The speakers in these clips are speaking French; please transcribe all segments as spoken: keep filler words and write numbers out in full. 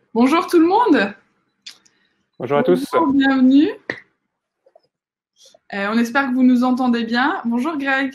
Bonjour tout le monde. Bonjour à tous. Bonjour, bienvenue. Euh, on espère que vous nous entendez bien. Bonjour Greg.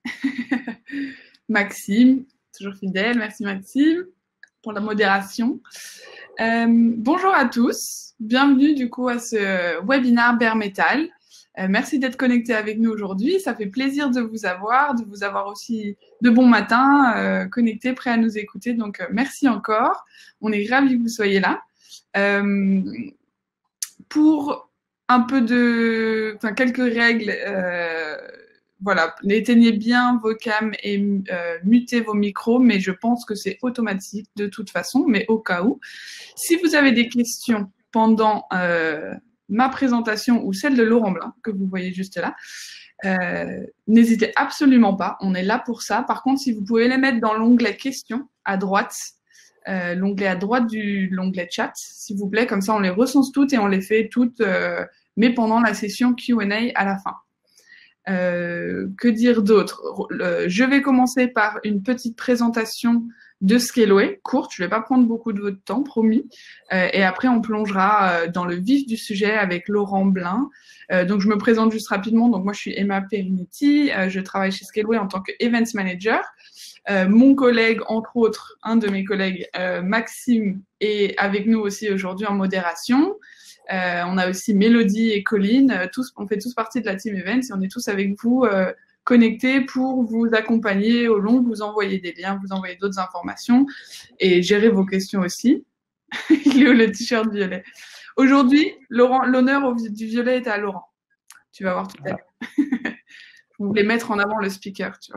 Maxime, toujours fidèle. Merci Maxime pour la modération. Euh, bonjour à tous. Bienvenue du coup à ce webinaire Bare Metal. Euh, merci d'être connectés avec nous aujourd'hui. Ça fait plaisir de vous avoir, de vous avoir aussi de bon matin, euh, connectés, prêts à nous écouter. Donc euh, merci encore. On est ravis que vous soyez là. Euh, pour un peu de, enfin quelques règles, euh, voilà, éteignez bien vos cams et euh, mutez vos micros, mais je pense que c'est automatique de toute façon, mais au cas où. Si vous avez des questions pendant euh, ma présentation ou celle de Laurent Blin, que vous voyez juste là, euh, n'hésitez absolument pas, on est là pour ça. Par contre, si vous pouvez les mettre dans l'onglet questions à droite, euh, l'onglet à droite de l'onglet chat, s'il vous plaît, comme ça on les recense toutes et on les fait toutes, euh, mais pendant la session Q and A à la fin. Euh, que dire d'autre? Je vais commencer par une petite présentation de Scaleway, courte, je ne vais pas prendre beaucoup de votre temps, promis. Euh, et après, on plongera euh, dans le vif du sujet avec Laurent Blin. Euh, donc, je me présente juste rapidement. Donc, moi, je suis Emma Perinetti. Euh, je travaille chez Scaleway en tant que Events Manager. Euh, mon collègue, entre autres, un de mes collègues, euh, Maxime, est avec nous aussi aujourd'hui en modération. Euh, on a aussi Mélodie et Colline, euh, tous, on fait tous partie de la team Events et on est tous avec vous euh, connectés pour vous accompagner au long, vous envoyer des liens, vous envoyer d'autres informations et gérer vos questions aussi. Il est où le t-shirt violet? Aujourd'hui, Laurent, l'honneur du violet est à Laurent. Tu vas voir tout à l'heure. Je voulais mettre en avant le speaker, tu vois.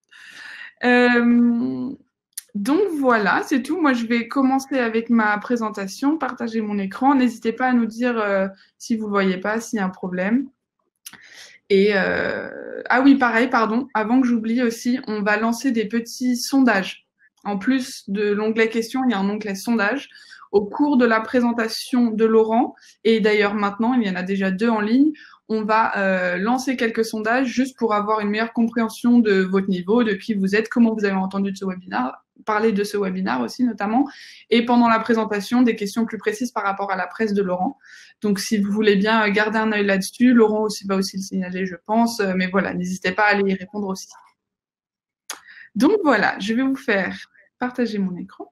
Euh, donc voilà, c'est tout. Moi, je vais commencer avec ma présentation, partager mon écran. N'hésitez pas à nous dire euh, si vous ne le voyez pas, s'il y a un problème. Et euh... ah oui, pareil, pardon. Avant que j'oublie aussi, on va lancer des petits sondages. En plus de l'onglet questions, il y a un onglet sondage. Au cours de la présentation de Laurent, et d'ailleurs maintenant, il y en a déjà deux en ligne, on va euh, lancer quelques sondages juste pour avoir une meilleure compréhension de votre niveau, de qui vous êtes, comment vous avez entendu de ce webinaire, parler de ce webinaire aussi notamment, et pendant la présentation, des questions plus précises par rapport à la presse de Laurent. Donc si vous voulez bien garder un œil là-dessus, Laurent aussi va aussi le signaler, je pense, mais voilà, n'hésitez pas à aller y répondre aussi. Donc voilà, je vais vous faire partager mon écran.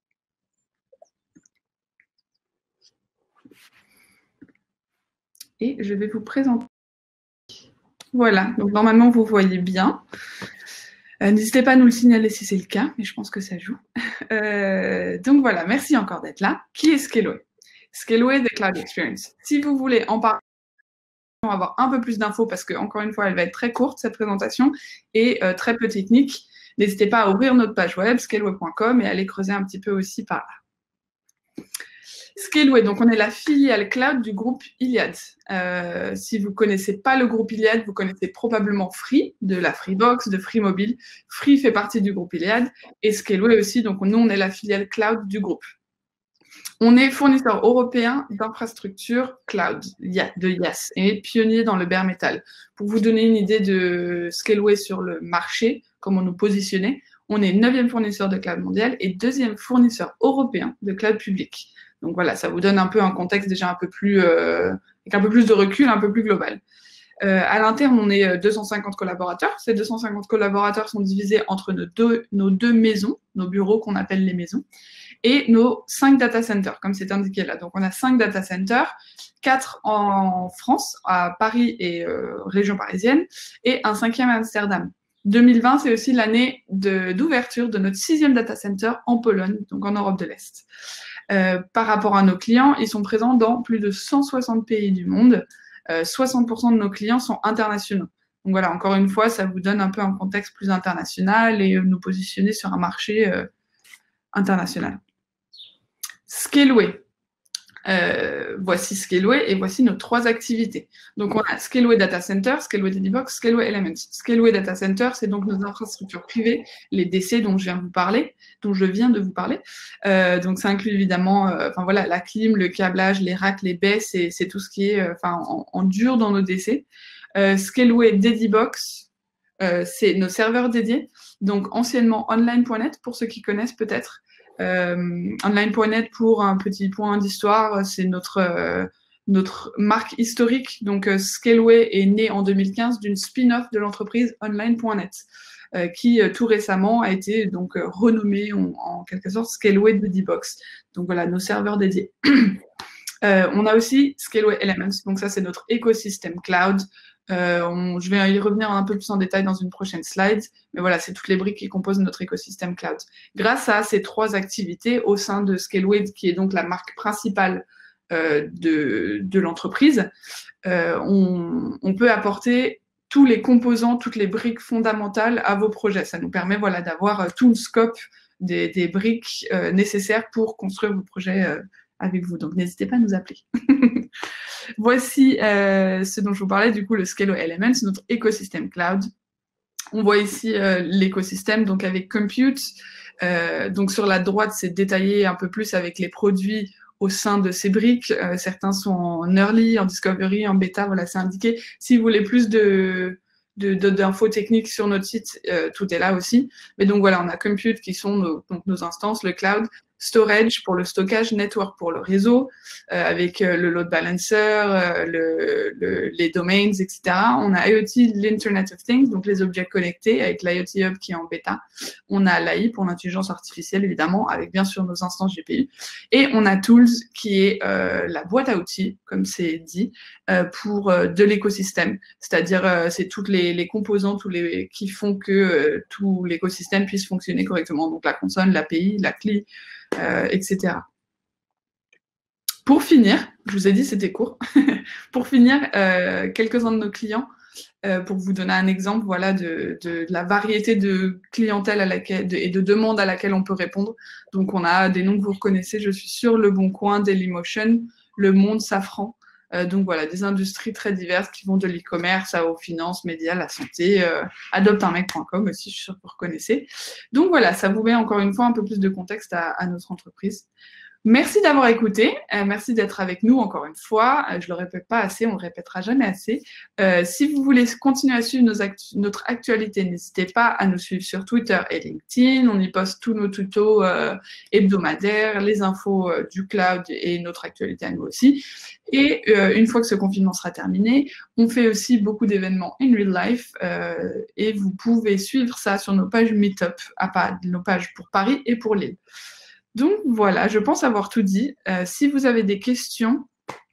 Et je vais vous présenter. Voilà, donc normalement vous voyez bien. Euh, N'hésitez pas à nous le signaler si c'est le cas, mais je pense que ça joue. Euh, donc voilà, merci encore d'être là. Qui est Scaleway? Scaleway The Cloud Experience. Si vous voulez en parler, avoir un peu plus d'infos, parce que encore une fois, elle va être très courte cette présentation et euh, très peu technique, n'hésitez pas à ouvrir notre page web scaleway point com et à aller creuser un petit peu aussi par là. Scaleway, donc on est la filiale cloud du groupe Iliad. Euh, si vous ne connaissez pas le groupe Iliad, vous connaissez probablement Free, de la Freebox, de Free Mobile. Free fait partie du groupe Iliad et Scaleway aussi, donc nous on est la filiale cloud du groupe. On est fournisseur européen d'infrastructures cloud, de I A S, et pionnier dans le bare metal. Pour vous donner une idée de Scaleway sur le marché, comment nous positionner, on est neuvième fournisseur de cloud mondial et deuxième fournisseur européen de cloud public. Donc voilà, ça vous donne un peu un contexte déjà un peu plus, euh, avec un peu plus de recul, un peu plus global. Euh, à l'interne, on est deux cent cinquante collaborateurs. Ces deux cent cinquante collaborateurs sont divisés entre nos deux, nos deux maisons, nos bureaux qu'on appelle les maisons, et nos cinq data centers, comme c'est indiqué là. Donc, on a cinq data centers, quatre en France, à Paris et euh, région parisienne, et un cinquième à Amsterdam. deux mille vingt, c'est aussi l'année d'ouverture de, de notre sixième data center en Pologne, donc en Europe de l'Est. Euh, par rapport à nos clients, ils sont présents dans plus de cent soixante pays du monde. Euh, soixante pour cent de nos clients sont internationaux. Donc voilà, encore une fois, ça vous donne un peu un contexte plus international et nous positionner sur un marché euh, international. Scaleway. Euh, voici Scaleway et voici nos trois activités. Donc, on a Scaleway Data Center, Scaleway DDBox, Scaleway Elements. Scaleway Data Center, c'est donc nos infrastructures privées, les D C dont je viens de vous parler, dont je viens de vous parler. Euh, donc, ça inclut évidemment, euh, enfin voilà, la clim, le câblage, les racks, les baies, c'est tout ce qui est, euh, enfin, en, en dur dans nos D C. Euh, Scaleway DDBox, euh, c'est nos serveurs dédiés. Donc, anciennement online point net, pour ceux qui connaissent peut-être. Euh, online point net, pour un petit point d'histoire, c'est notre, euh, notre marque historique. Donc, euh, Scaleway est né en deux mille quinze d'une spin-off de l'entreprise online point net, euh, qui euh, tout récemment a été donc euh, renommée en, en quelque sorte Scaleway Buddybox. Donc voilà, nos serveurs dédiés. Euh, on a aussi Scaleway Elements, donc ça c'est notre écosystème cloud. Euh, on, je vais y revenir un peu plus en détail dans une prochaine slide, mais voilà, c'est toutes les briques qui composent notre écosystème cloud. Grâce à ces trois activités au sein de Scaleway, qui est donc la marque principale euh, de, de l'entreprise, euh, on, on peut apporter tous les composants, toutes les briques fondamentales à vos projets. Ça nous permet voilà, d'avoir tout le scope des, des briques euh, nécessaires pour construire vos projets euh, avec vous. Donc, n'hésitez pas à nous appeler. Voici euh, ce dont je vous parlais, du coup, le Scaleway Elements, notre écosystème cloud. On voit ici euh, l'écosystème, donc avec Compute. Euh, donc, sur la droite, c'est détaillé un peu plus avec les produits au sein de ces briques. Euh, certains sont en early, en discovery, en bêta, voilà, c'est indiqué. Si vous voulez plus de de, de, d'infos techniques sur notre site, euh, tout est là aussi. Mais donc voilà, on a Compute qui sont nos, donc nos instances, le cloud, Storage pour le stockage, Network pour le réseau, euh, avec euh, le load balancer, euh, le, le, les domains, et cetera. On a IoT, l'Internet of Things, donc les objets connectés, avec l'IoT Hub qui est en bêta. On a l'A I pour l'intelligence artificielle, évidemment, avec bien sûr nos instances G P U. Et on a Tools, qui est euh, la boîte à outils, comme c'est dit, euh, pour euh, de l'écosystème. C'est-à-dire, euh, c'est toutes les, les composants tous les, qui font que euh, tout l'écosystème puisse fonctionner correctement. Donc la console, l'A P I, la C L I, euh, et cetera. Pour finir, je vous ai dit c'était court. Pour finir, euh, quelques-uns de nos clients, euh, pour vous donner un exemple, voilà, de, de, de la variété de clientèle à laquelle, de, et de demandes à laquelle on peut répondre. Donc, on a des noms que vous reconnaissez, je suis sûre, Le Bon Coin, Dailymotion, Le Monde, Safran. Euh, donc voilà, des industries très diverses qui vont de l'e-commerce aux finances, médias, la santé, euh, adopte un mec point com aussi, je suis sûre que vous reconnaissez. Donc voilà, ça vous met encore une fois un peu plus de contexte à, à notre entreprise. Merci d'avoir écouté, euh, merci d'être avec nous encore une fois. Euh, je le répète pas assez, on le répétera jamais assez. Euh, si vous voulez continuer à suivre nos actu notre actualité, n'hésitez pas à nous suivre sur Twitter et LinkedIn. On y poste tous nos tutos euh, hebdomadaires, les infos euh, du cloud et notre actualité à nous aussi. Et euh, une fois que ce confinement sera terminé, on fait aussi beaucoup d'événements in real life euh, et vous pouvez suivre ça sur nos pages Meetup, à nos pages pour Paris et pour Lille. Donc voilà, je pense avoir tout dit. Euh, si vous avez des questions,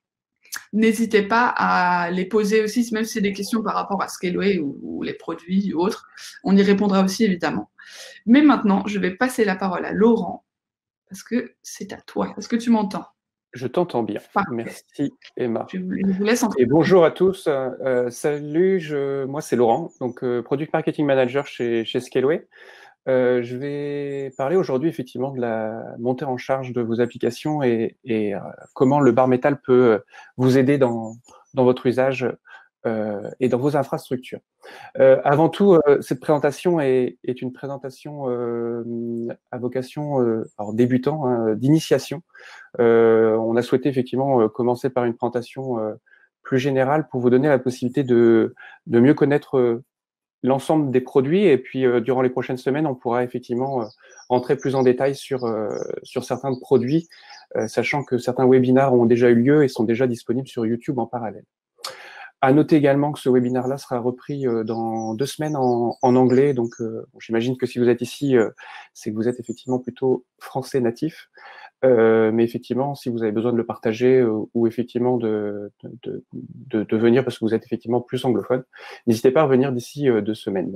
n'hésitez pas à les poser aussi, même si c'est des questions par rapport à Scaleway ou, ou les produits ou autres. On y répondra aussi, évidemment. Mais maintenant, je vais passer la parole à Laurent, parce que c'est à toi. Est-ce que tu m'entends? Je t'entends bien. Parfait. Merci, Emma. Je vous, je vous laisse Et bonjour à tous. Euh, salut, je, moi c'est Laurent, donc euh, Product Marketing Manager chez, chez Scaleway. Euh, je vais parler aujourd'hui effectivement de la montée en charge de vos applications et, et euh, comment le bar métal peut vous aider dans, dans votre usage euh, et dans vos infrastructures. Euh, avant tout, euh, cette présentation est, est une présentation euh, à vocation euh, alors débutant, hein, d'initiation. Euh, on a souhaité effectivement commencer par une présentation euh, plus générale pour vous donner la possibilité de, de mieux connaître euh, l'ensemble des produits et puis euh, durant les prochaines semaines, on pourra effectivement euh, entrer plus en détail sur, euh, sur certains produits, euh, sachant que certains webinaires ont déjà eu lieu et sont déjà disponibles sur YouTube en parallèle. À noter également que ce webinaire-là sera repris euh, dans deux semaines en, en anglais, donc euh, bon, j'imagine que si vous êtes ici, euh, c'est que vous êtes effectivement plutôt français natif. Euh, mais effectivement, si vous avez besoin de le partager euh, ou effectivement de, de, de, de venir parce que vous êtes effectivement plus anglophone, n'hésitez pas à revenir d'ici euh, deux semaines.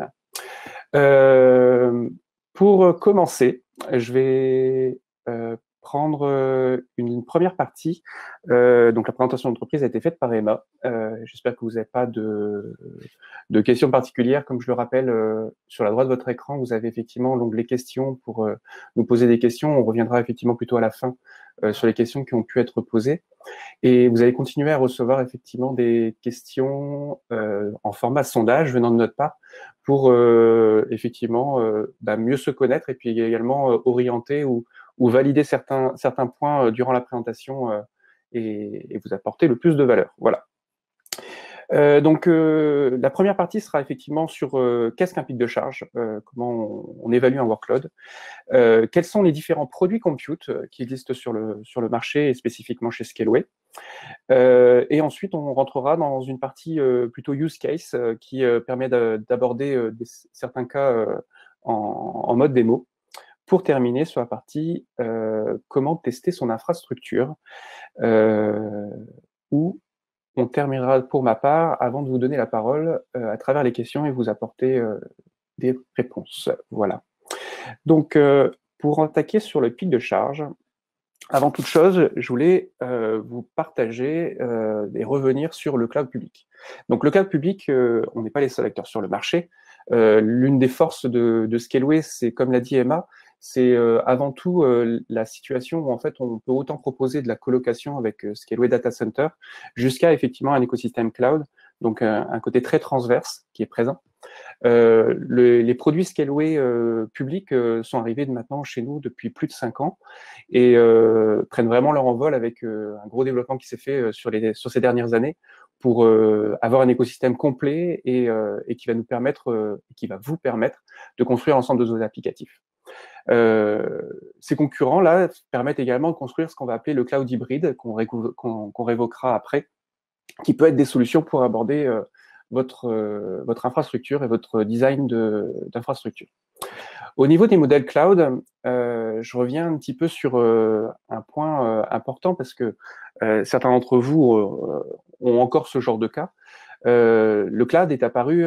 Euh, pour commencer, je vais euh, prendre euh, une première partie. Euh, donc la présentation d'entreprise a été faite par Emma. Euh, J'espère que vous n'avez pas de, de questions particulières. Comme je le rappelle, euh, sur la droite de votre écran, vous avez effectivement l'onglet questions pour euh, nous poser des questions. On reviendra effectivement plutôt à la fin euh, sur les questions qui ont pu être posées. Et vous allez continuer à recevoir effectivement des questions euh, en format sondage venant de notre part pour euh, effectivement euh, bah, mieux se connaître et puis également euh, orienter ou, ou valider certains, certains points euh, durant la présentation euh, et, et vous apporter le plus de valeur. Voilà. Euh, donc, euh, la première partie sera effectivement sur euh, qu'est-ce qu'un pic de charge, euh, comment on, on évalue un workload, euh, quels sont les différents produits compute qui existent sur le, sur le marché et spécifiquement chez Scaleway. Euh, et ensuite, on rentrera dans une partie euh, plutôt use case euh, qui euh, permet d'aborder euh, certains cas euh, en, en mode démo, pour terminer sur la partie euh, comment tester son infrastructure, euh, où on terminera pour ma part, avant de vous donner la parole, euh, à travers les questions et vous apporter euh, des réponses. Voilà. Donc, euh, pour attaquer sur le pic de charge, avant toute chose, je voulais euh, vous partager euh, et revenir sur le cloud public. Donc, le cloud public, euh, on n'est pas les seuls acteurs sur le marché. Euh, L'une des forces de, de Scaleway, c'est, comme l'a dit Emma, c'est euh, avant tout euh, la situation où en fait on peut autant proposer de la colocation avec euh, Scaleway Data Center jusqu'à effectivement un écosystème cloud, donc un, un côté très transverse qui est présent. Euh, le, les produits Scaleway euh, publics euh, sont arrivés de maintenant chez nous depuis plus de cinq ans et euh, prennent vraiment leur envol avec euh, un gros développement qui s'est fait euh, sur, les, sur ces dernières années pour euh, avoir un écosystème complet et, euh, et qui va nous permettre, euh, qui va vous permettre de construire l'ensemble de vos applicatifs. Euh, ces concurrents-là permettent également de construire ce qu'on va appeler le cloud hybride, qu'on qu'on, qu'on révoquera après, qui peut être des solutions pour aborder euh, votre, euh, votre infrastructure et votre design d'infrastructure. Au niveau des modèles cloud, euh, je reviens un petit peu sur euh, un point euh, important parce que euh, certains d'entre vous euh, ont encore ce genre de cas. Euh, le cloud est apparu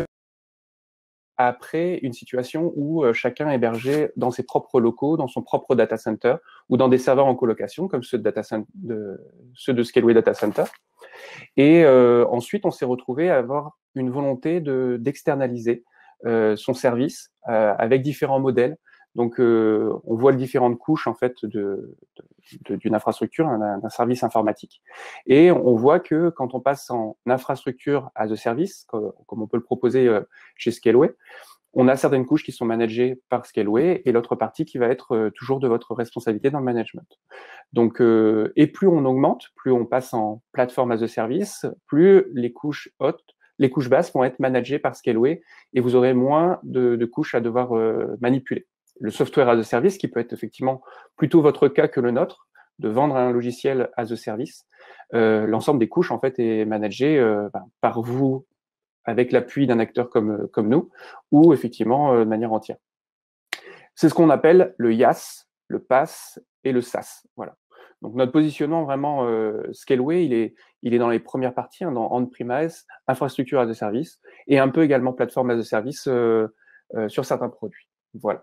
après une situation où euh, chacun hébergeait dans ses propres locaux, dans son propre data center ou dans des serveurs en colocation comme ceux de, data center, de, ceux de Scaleway Data Center. Et euh, ensuite, on s'est retrouvé à avoir une volonté d'externaliser euh, son service euh, avec différents modèles. Donc, euh, on voit les différentes couches en fait de, d'une infrastructure, d'un service informatique. Et on voit que quand on passe en infrastructure as a service, comme, comme on peut le proposer euh, chez Scaleway, on a certaines couches qui sont managées par Scaleway et l'autre partie qui va être euh, toujours de votre responsabilité dans le management. Donc, euh, et plus on augmente, plus on passe en plateforme as a service, plus les couches hautes, les couches basses vont être managées par Scaleway et vous aurez moins de, de couches à devoir euh, manipuler. Le software as a service, qui peut être effectivement plutôt votre cas que le nôtre, de vendre un logiciel as a service, euh, l'ensemble des couches en fait est managé euh, ben, par vous avec l'appui d'un acteur comme, comme nous, ou effectivement euh, de manière entière. C'est ce qu'on appelle le IaaS, le PaaS et le SaaS. Voilà. Donc notre positionnement vraiment euh, Scaleway, il est, il est dans les premières parties, hein, dans on-premise, infrastructure as a service, et un peu également plateforme as a service euh, euh, sur certains produits. Voilà.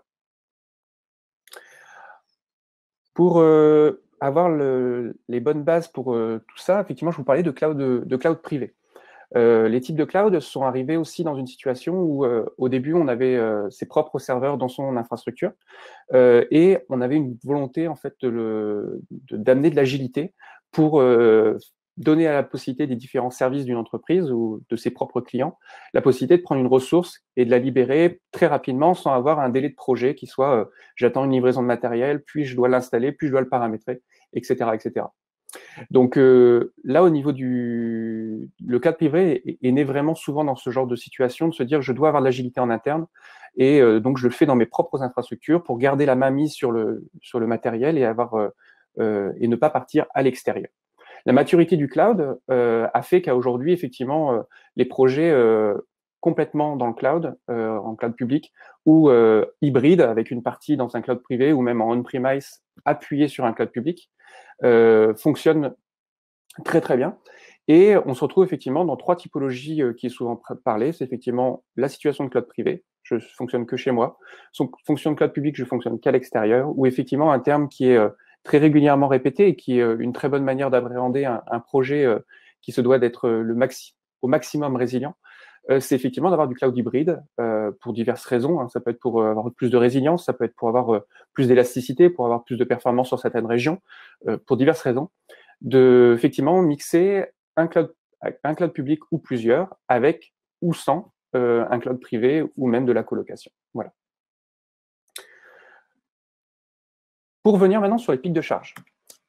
Pour euh, avoir le, les bonnes bases pour euh, tout ça, effectivement, je vous parlais de cloud, de, de cloud privé. Euh, les types de cloud sont arrivés aussi dans une situation où, euh, au début, on avait euh, ses propres serveurs dans son infrastructure euh, et on avait une volonté en fait de d'amener de, de l'agilité pour euh, donner à la possibilité des différents services d'une entreprise ou de ses propres clients la possibilité de prendre une ressource et de la libérer très rapidement sans avoir un délai de projet qui soit euh, j'attends une livraison de matériel, puis je dois l'installer, puis je dois le paramétrer, et cetera, et cetera. Donc euh, là, au niveau du le cadre privé est, est né vraiment souvent dans ce genre de situation, de se dire je dois avoir de l'agilité en interne et euh, donc je le fais dans mes propres infrastructures pour garder la main mise sur le sur le matériel et avoir euh, euh, et ne pas partir à l'extérieur. La maturité du cloud euh, a fait qu'à aujourd'hui, effectivement, euh, les projets euh, complètement dans le cloud, euh, en cloud public, ou euh, hybride avec une partie dans un cloud privé ou même en on-premise appuyé sur un cloud public, euh, fonctionnent très très bien. Et on se retrouve effectivement dans trois typologies euh, qui est souvent parlé. C'est effectivement la situation de cloud privé, je fonctionne que chez moi. Son fonction de cloud public, je fonctionne qu'à l'extérieur. Ou effectivement un terme qui est euh, très régulièrement répété et qui est euh, une très bonne manière d'appréhender un, un projet euh, qui se doit d'être euh, le maxi au maximum résilient. Euh, c'est effectivement d'avoir du cloud hybride euh, pour diverses raisons. Hein. Ça peut être pour euh, avoir plus de résilience, ça peut être pour avoir euh, plus d'élasticité, pour avoir plus de performance sur certaines régions, euh, pour diverses raisons. De effectivement mixer un cloud, un cloud public ou plusieurs avec ou sans euh, un cloud privé ou même de la colocation. Voilà. Pour revenir maintenant sur les pics de charge.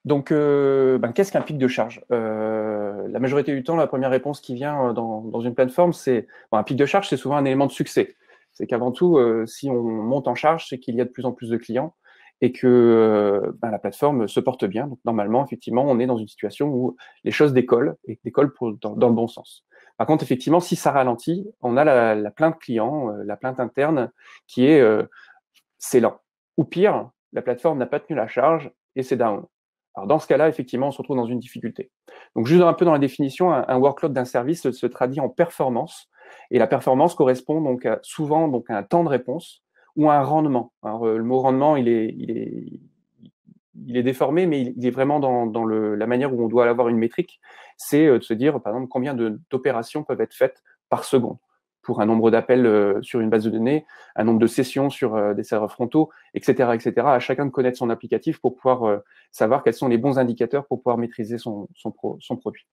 Donc, euh, ben, qu'est-ce qu'un pic de charge? euh, La majorité du temps, la première réponse qui vient dans, dans une plateforme, c'est bon, un pic de charge, c'est souvent un élément de succès. C'est qu'avant tout, euh, si on monte en charge, c'est qu'il y a de plus en plus de clients et que euh, ben, la plateforme se porte bien. Donc, normalement, effectivement, on est dans une situation où les choses décollent et décollent pour, dans, dans le bon sens. Par contre, effectivement, si ça ralentit, on a la, la plainte client, euh, la plainte interne qui est euh, c'est lent. Ou pire, la plateforme n'a pas tenu la charge et c'est down. Alors dans ce cas-là, effectivement, on se retrouve dans une difficulté. Donc juste un peu dans la définition, un, un workload d'un service se, se traduit en performance, et la performance correspond donc à, souvent donc à un temps de réponse ou à un rendement. Alors euh, le mot rendement, il est, il est, il est déformé, mais il, il est vraiment dans, dans le, la manière où on doit avoir une métrique. C'est euh, de se dire, par exemple, combien d'opérations peuvent être faites par seconde pour un nombre d'appels euh, sur une base de données, un nombre de sessions sur euh, des serveurs frontaux, et cetera, et cetera. À chacun de connaître son applicatif pour pouvoir euh, savoir quels sont les bons indicateurs pour pouvoir maîtriser son, son, pro, son produit.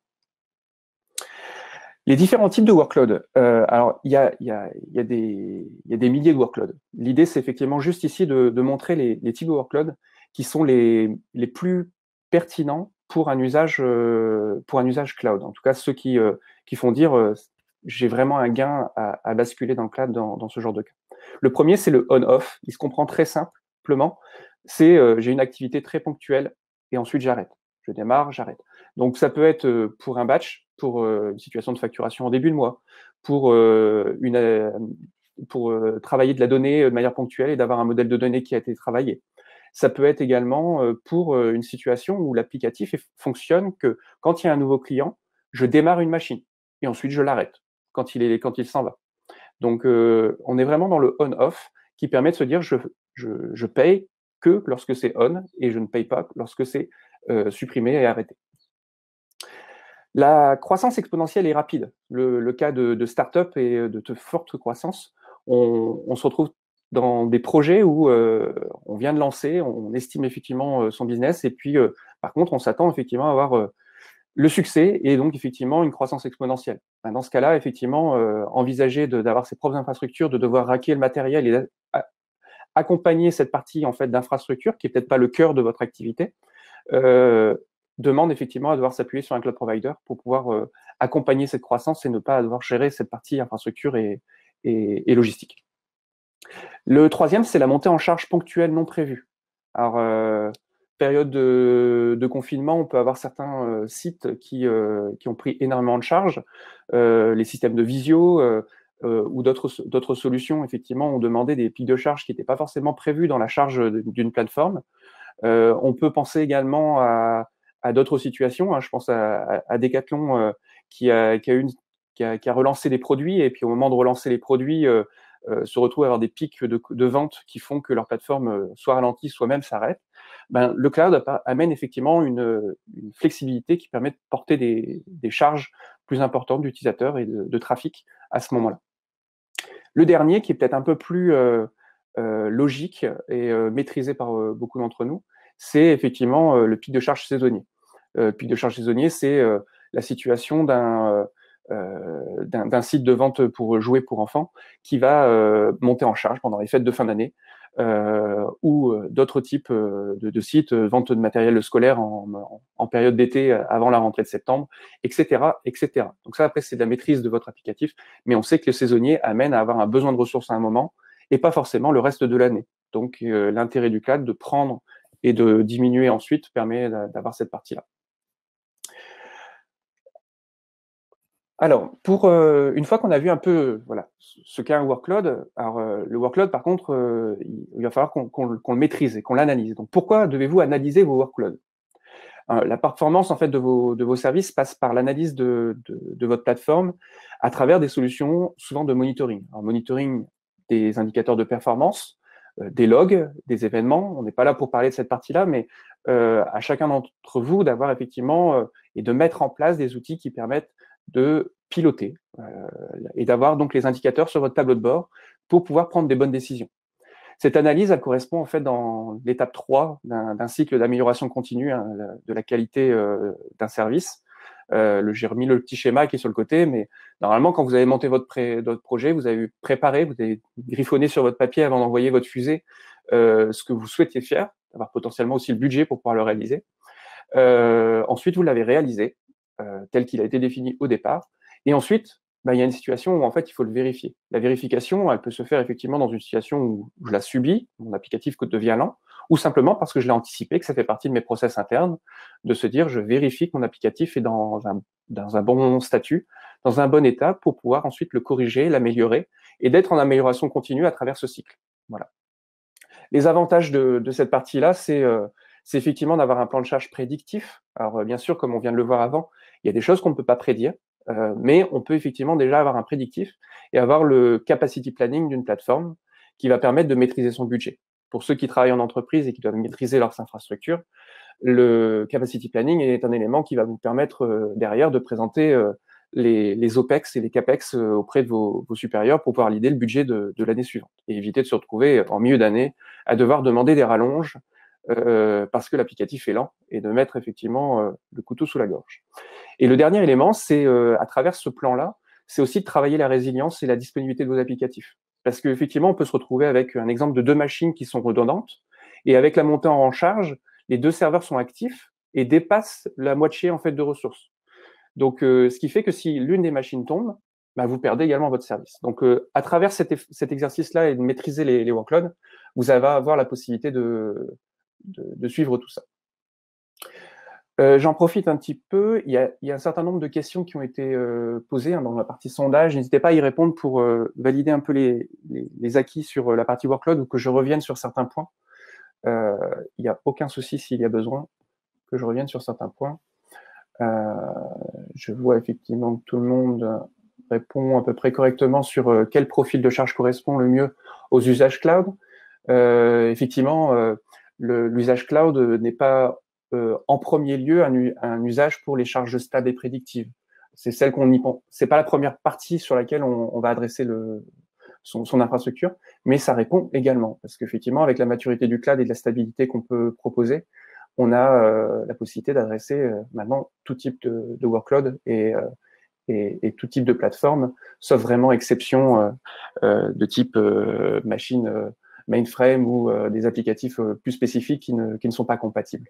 Les différents types de workload. Euh, alors, il y a, y, a, y, a des, y a des milliers de workloads. L'idée, c'est effectivement juste ici de, de montrer les, les types de workloads qui sont les, les plus pertinents pour un usage, euh, pour un usage cloud. En tout cas, ceux qui, euh, qui font dire euh, j'ai vraiment un gain à, à basculer dans le cloud dans, dans ce genre de cas. Le premier, c'est le on-off. Il se comprend très simplement. C'est euh, j'ai une activité très ponctuelle et ensuite j'arrête. Je démarre, j'arrête. Donc, ça peut être euh, pour un batch, pour euh, une situation de facturation en début de mois, pour, euh, une, euh, pour euh, travailler de la donnée de manière ponctuelle et d'avoir un modèle de données qui a été travaillé. Ça peut être également euh, pour euh, une situation où l'applicatif fonctionne que quand il y a un nouveau client, je démarre une machine et ensuite je l'arrête quand il est quand il s'en va. Donc, euh, on est vraiment dans le on-off qui permet de se dire je, je, je paye que lorsque c'est on et je ne paye pas lorsque c'est euh, supprimé et arrêté. La croissance exponentielle est rapide. Le, le cas de, de start-up et de, de forte croissance, on, on se retrouve dans des projets où euh, on vient de lancer, on estime effectivement euh, son business, et puis euh, par contre, on s'attend effectivement à avoir euh, le succès et donc effectivement une croissance exponentielle. Dans ce cas-là, effectivement, euh, envisager d'avoir ses propres infrastructures, de devoir raquer le matériel et a, accompagner cette partie en fait d'infrastructure, qui est peut-être pas le cœur de votre activité, euh, demande effectivement à devoir s'appuyer sur un cloud provider pour pouvoir euh, accompagner cette croissance et ne pas devoir gérer cette partie infrastructure et, et, et logistique. Le troisième, c'est la montée en charge ponctuelle non prévue. Alors, euh, période de, de confinement, on peut avoir certains euh, sites qui, euh, qui ont pris énormément de charges. Euh, les systèmes de visio euh, euh, ou d'autres solutions, effectivement, ont demandé des pics de charge qui n'étaient pas forcément prévus dans la charge d'une plateforme. Euh, on peut penser également à, à d'autres situations. Hein. Je pense à, à, à Decathlon euh, qui, a, qui, a une, qui, a, qui a relancé des produits et puis au moment de relancer les produits, euh, euh, se retrouvent à avoir des pics de, de vente qui font que leur plateforme euh, soit ralentit, soit même s'arrête. Ben, le cloud amène effectivement une, une flexibilité qui permet de porter des, des charges plus importantes d'utilisateurs et de, de trafic à ce moment-là. Le dernier, qui est peut-être un peu plus euh, euh, logique et euh, maîtrisé par euh, beaucoup d'entre nous, c'est effectivement euh, le pic de charge saisonnier. Euh, le pic de charge saisonnier, c'est euh, la situation d'un euh, d'un site de vente pour jouets pour enfants qui va euh, monter en charge pendant les fêtes de fin d'année, euh, ou euh, d'autres types euh, de, de sites, euh, vente de matériel scolaire en, en, en période d'été avant la rentrée de septembre, et cetera, et cetera. Donc ça, après, c'est de la maîtrise de votre applicatif, mais on sait que le saisonnier amène à avoir un besoin de ressources à un moment et pas forcément le reste de l'année. Donc euh, l'intérêt du cloud de prendre et de diminuer ensuite permet d'avoir cette partie-là. Alors, pour euh, une fois qu'on a vu un peu voilà, ce qu'est un workload, alors euh, le workload, par contre, euh, il va falloir qu'on qu'on, qu'on le maîtrise et qu'on l'analyse. Donc, pourquoi devez-vous analyser vos workloads? euh, La performance en fait de vos, de vos services passe par l'analyse de, de, de votre plateforme à travers des solutions souvent de monitoring. Alors, monitoring des indicateurs de performance, euh, des logs, des événements. On n'est pas là pour parler de cette partie-là, mais euh, à chacun d'entre vous d'avoir effectivement euh, et de mettre en place des outils qui permettent de piloter euh, et d'avoir donc les indicateurs sur votre tableau de bord pour pouvoir prendre des bonnes décisions. Cette analyse, elle correspond en fait dans l'étape trois d'un cycle d'amélioration continue hein, de la qualité euh, d'un service. Euh, J'ai remis le petit schéma qui est sur le côté, mais normalement, quand vous avez monté votre, pré, votre projet, vous avez préparé, vous avez griffonné sur votre papier avant d'envoyer votre fusée euh, ce que vous souhaitiez faire, avoir potentiellement aussi le budget pour pouvoir le réaliser. Euh, ensuite, vous l'avez réalisé, euh, tel qu'il a été défini au départ. Et ensuite, bah, il y a une situation où en fait, il faut le vérifier. La vérification, elle peut se faire effectivement dans une situation où je la subis, mon applicatif devient lent, ou simplement parce que je l'ai anticipé, que ça fait partie de mes process internes, de se dire je vérifie que mon applicatif est dans un, dans un bon statut, dans un bon état, pour pouvoir ensuite le corriger, l'améliorer, et d'être en amélioration continue à travers ce cycle. Voilà. Les avantages de, de cette partie-là, c'est euh, c'est effectivement d'avoir un plan de charge prédictif. Alors euh, bien sûr, comme on vient de le voir avant, il y a des choses qu'on ne peut pas prédire, euh, mais on peut effectivement déjà avoir un prédictif et avoir le capacity planning d'une plateforme qui va permettre de maîtriser son budget. Pour ceux qui travaillent en entreprise et qui doivent maîtriser leurs infrastructures, le capacity planning est un élément qui va vous permettre euh, derrière de présenter euh, les, les OPEX et les CAPEX euh, auprès de vos, vos supérieurs pour pouvoir lider le budget de, de l'année suivante et éviter de se retrouver en milieu d'année à devoir demander des rallonges euh, parce que l'applicatif est lent et de mettre effectivement euh, le couteau sous la gorge. Et le dernier élément, c'est euh, à travers ce plan-là, c'est aussi de travailler la résilience et la disponibilité de vos applicatifs. Parce qu'effectivement, on peut se retrouver avec un exemple de deux machines qui sont redondantes et avec la montée en charge, les deux serveurs sont actifs et dépassent la moitié en fait de ressources. Donc, euh, ce qui fait que si l'une des machines tombe, bah, vous perdez également votre service. Donc, euh, à travers cet, cet exercice-là et de maîtriser les, les workloads, vous allez avoir la possibilité de, de, de suivre tout ça. Euh, J'en profite un petit peu. Il y, a, il y a un certain nombre de questions qui ont été euh, posées hein, dans la partie sondage. N'hésitez pas à y répondre pour euh, valider un peu les, les, les acquis sur la partie workload ou que je revienne sur certains points. Euh, il n'y a aucun souci s'il y a besoin que je revienne sur certains points. Euh, je vois effectivement que tout le monde répond à peu près correctement sur euh, quel profil de charge correspond le mieux aux usages cloud. Euh, effectivement, euh, l'usage cloud n'est pas euh, en premier lieu un, un usage pour les charges stables et prédictives. C'est celle qu'on y pense. C'est pas la première partie sur laquelle on, on va adresser le, son, son infrastructure, mais ça répond également parce qu'effectivement, avec la maturité du cloud et de la stabilité qu'on peut proposer, on a euh, la possibilité d'adresser euh, maintenant tout type de, de workload et, euh, et, et tout type de plateforme, sauf vraiment exception euh, euh, de type euh, machine euh, mainframe ou euh, des applicatifs euh, plus spécifiques qui ne, qui ne sont pas compatibles.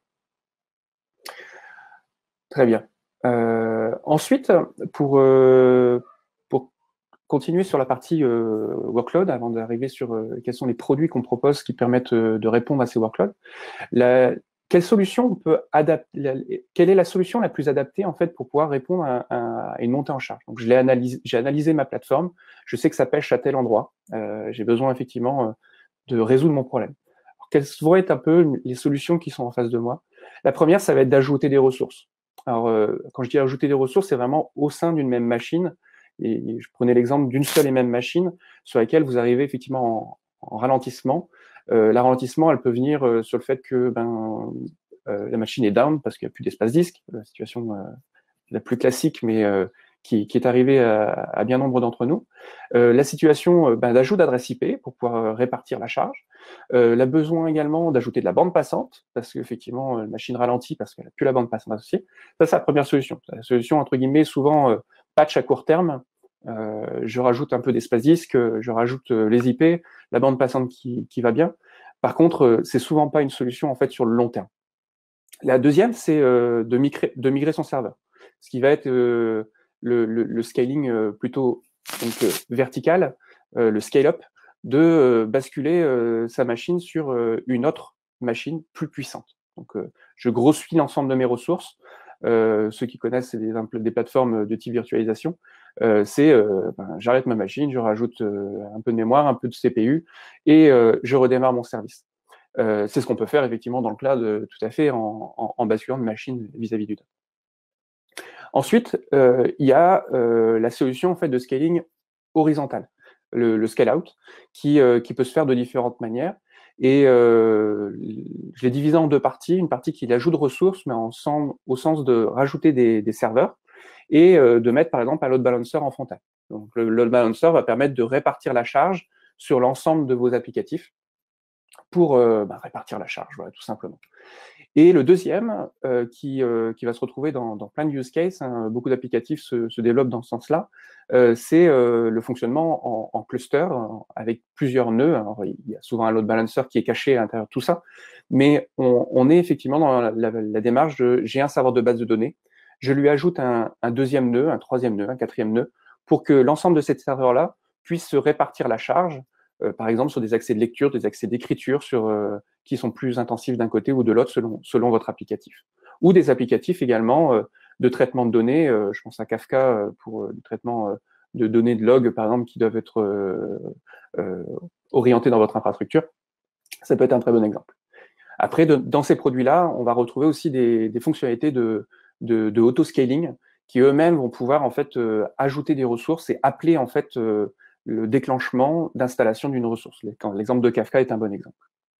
Très bien. Euh, ensuite, pour, euh, pour continuer sur la partie euh, workload, avant d'arriver sur euh, quels sont les produits qu'on propose qui permettent euh, de répondre à ces workloads, la, quelle solution on peut adapter, quelle est la solution la plus adaptée en fait pour pouvoir répondre à, à une montée en charge. Donc je l'ai analysé, j'ai analysé ma plateforme, je sais que ça pêche à tel endroit, euh, j'ai besoin effectivement euh, de résoudre mon problème. Alors, quelles vont être un peu les solutions qui sont en face de moi? La première, ça va être d'ajouter des ressources. Alors euh, quand je dis ajouter des ressources, c'est vraiment au sein d'une même machine. Et je prenais l'exemple d'une seule et même machine sur laquelle vous arrivez effectivement en, en ralentissement. Euh, la ralentissement, elle peut venir euh, sur le fait que ben, euh, la machine est down parce qu'il n'y a plus d'espace disque, la situation euh, la plus classique, mais euh, qui, qui est arrivée à, à bien nombre d'entre nous. Euh, la situation euh, ben, d'ajout d'adresse I P pour pouvoir euh, répartir la charge. Euh, le besoin également d'ajouter de la bande passante, parce qu'effectivement, la machine ralentit parce qu'elle n'a plus la bande passante associée. Ça, c'est la première solution. La solution, entre guillemets, souvent euh, patch à court terme. Euh, je rajoute un peu d'espace disque, je rajoute euh, les I P, la bande passante qui, qui va bien. Par contre, euh, c'est souvent pas une solution en fait sur le long terme. La deuxième, c'est euh, de, migrer, de migrer son serveur, ce qui va être euh, le, le, le scaling euh, plutôt donc, euh, vertical, euh, le scale-up, de euh, basculer euh, sa machine sur euh, une autre machine plus puissante. Donc, euh, je grossis l'ensemble de mes ressources. Euh, ceux qui connaissent des, des plateformes de type virtualisation, euh, c'est euh, ben, j'arrête ma machine, je rajoute euh, un peu de mémoire, un peu de C P U et euh, je redémarre mon service. Euh, c'est ce qu'on peut faire effectivement dans le cloud euh, tout à fait en, en, en basculant de machine vis-à-vis du top. Ensuite, euh, il y a euh, la solution en fait de scaling horizontal, le, le scale-out, qui, euh, qui peut se faire de différentes manières. Et euh, je l'ai divisé en deux parties. Une partie qui est l'ajout de ressources, mais en sens, au sens de rajouter des, des serveurs et euh, de mettre par exemple un load balancer en frontal. Donc le load balancer va permettre de répartir la charge sur l'ensemble de vos applicatifs pour euh, bah, répartir la charge, voilà, tout simplement. Et le deuxième, euh, qui, euh, qui va se retrouver dans, dans plein de use cases, hein, beaucoup d'applicatifs se, se développent dans ce sens-là, euh, c'est euh, le fonctionnement en, en cluster, en, avec plusieurs nœuds. Alors, il y a souvent un load balancer qui est caché à l'intérieur de tout ça, mais on, on est effectivement dans la, la, la démarche de j'ai un serveur de base de données, je lui ajoute un, un deuxième nœud, un troisième nœud, un quatrième nœud, pour que l'ensemble de ces serveurs-là puissent se répartir la charge, euh, par exemple sur des accès de lecture, des accès d'écriture sur euh, qui sont plus intensifs d'un côté ou de l'autre selon, selon votre applicatif. Ou des applicatifs également euh, de traitement de données, euh, je pense à Kafka euh, pour euh, le traitement euh, de données de log, par exemple, qui doivent être euh, euh, orientés dans votre infrastructure. Ça peut être un très bon exemple. Après, de, dans ces produits-là, on va retrouver aussi des, des fonctionnalités de, de, de auto-scaling qui eux-mêmes vont pouvoir en fait euh, ajouter des ressources et appeler en fait euh, le déclenchement d'installation d'une ressource. L'exemple de Kafka est un bon exemple.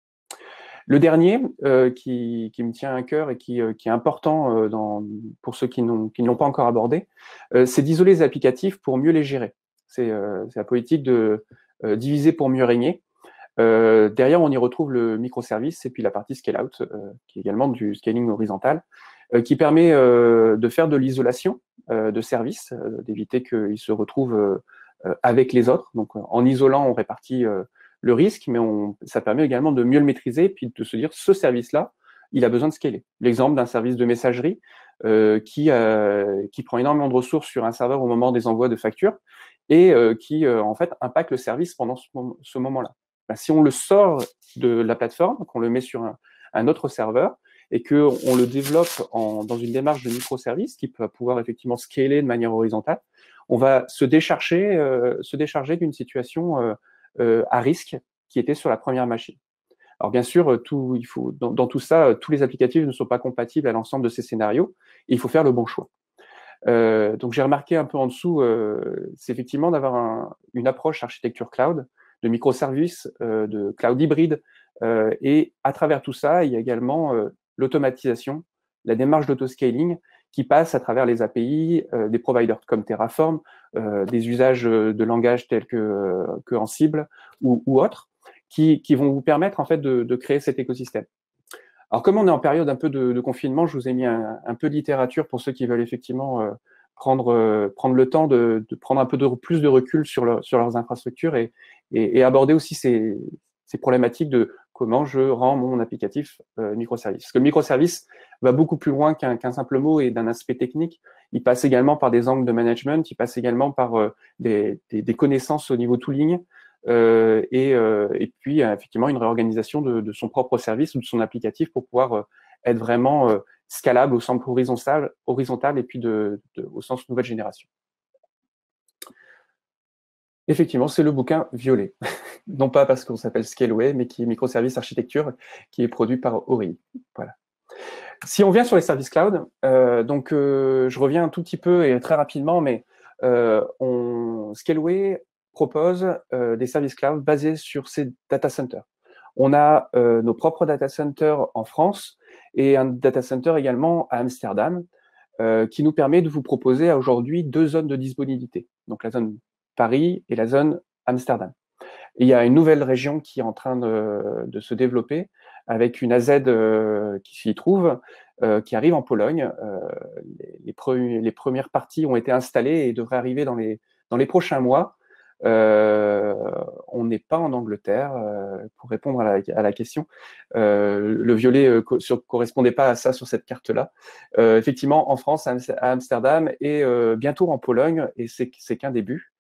Le dernier euh, qui, qui me tient à cœur et qui, euh, qui est important euh, dans, pour ceux qui ne l'ont pas encore abordé, euh, c'est d'isoler les applicatifs pour mieux les gérer. C'est euh, la politique de euh, diviser pour mieux régner. Euh, derrière, on y retrouve le microservice et puis la partie scale-out, euh, qui est également du scaling horizontal, euh, qui permet euh, de faire de l'isolation euh, de services, euh, d'éviter qu'ils se retrouvent euh, avec les autres. Donc, en isolant, on répartit euh, le risque, mais on, ça permet également de mieux le maîtriser, puis de se dire, ce service-là, il a besoin de scaler. L'exemple d'un service de messagerie euh, qui, euh, qui prend énormément de ressources sur un serveur au moment des envois de factures et euh, qui, euh, en fait, impacte le service pendant ce, ce moment-là. Ben, si on le sort de la plateforme, qu'on le met sur un, un autre serveur et qu'on le développe en, dans une démarche de microservice qui peut pouvoir effectivement scaler de manière horizontale, on va se décharger, euh, se décharger d'une situation euh, euh, à risque qui était sur la première machine. Alors bien sûr, tout, il faut, dans, dans tout ça, tous les applicatifs ne sont pas compatibles à l'ensemble de ces scénarios et il faut faire le bon choix. Euh, donc j'ai remarqué un peu en dessous, euh, c'est effectivement d'avoir un, une approche architecture cloud, de microservices, euh, de cloud hybride, euh, et à travers tout ça, il y a également euh, l'automatisation, la démarche d'autoscaling qui passe à travers les A P I, euh, des providers comme Terraform, euh, des usages de langage tels que, euh, que Ansible ou, ou autres, qui, qui vont vous permettre en fait de, de créer cet écosystème. Alors, comme on est en période un peu de, de confinement, je vous ai mis un, un peu de littérature pour ceux qui veulent effectivement euh, prendre, euh, prendre le temps de, de prendre un peu de, plus de recul sur, leur, sur leurs infrastructures et, et, et aborder aussi ces, ces problématiques de comment je rends mon applicatif euh, microservice. Parce que le microservice va beaucoup plus loin qu'un qu'un simple mot et d'un aspect technique. Il passe également par des angles de management, il passe également par euh, des, des, des connaissances au niveau tooling, Euh, et, euh, et puis euh, effectivement une réorganisation de, de son propre service ou de son applicatif pour pouvoir euh, être vraiment euh, scalable au sens horizontal, horizontal et puis de, de, au sens nouvelle génération. Effectivement, c'est le bouquin violet. Non pas parce qu'on s'appelle Scaleway, mais qui est microservice architecture, qui est produit par Ori. Voilà. Si on vient sur les services cloud, euh, donc euh, je reviens un tout petit peu et très rapidement, mais euh, on, Scaleway propose euh, des services cloud basés sur ces data centers. On a euh, nos propres data centers en France et un data center également à Amsterdam euh, qui nous permet de vous proposer aujourd'hui deux zones de disponibilité. Donc la zone Paris et la zone Amsterdam. Et il y a une nouvelle région qui est en train de, de se développer avec une A Z euh, qui s'y trouve, euh, qui arrive en Pologne. Euh, les, les, pre les premières parties ont été installées et devraient arriver dans les, dans les prochains mois. Euh, on n'est pas en Angleterre, euh, pour répondre à la, à la question. Euh, le violet ne euh, correspondait pas à ça sur cette carte-là. Euh, effectivement, en France, à Amsterdam et euh, bientôt en Pologne, et c'est qu'un début.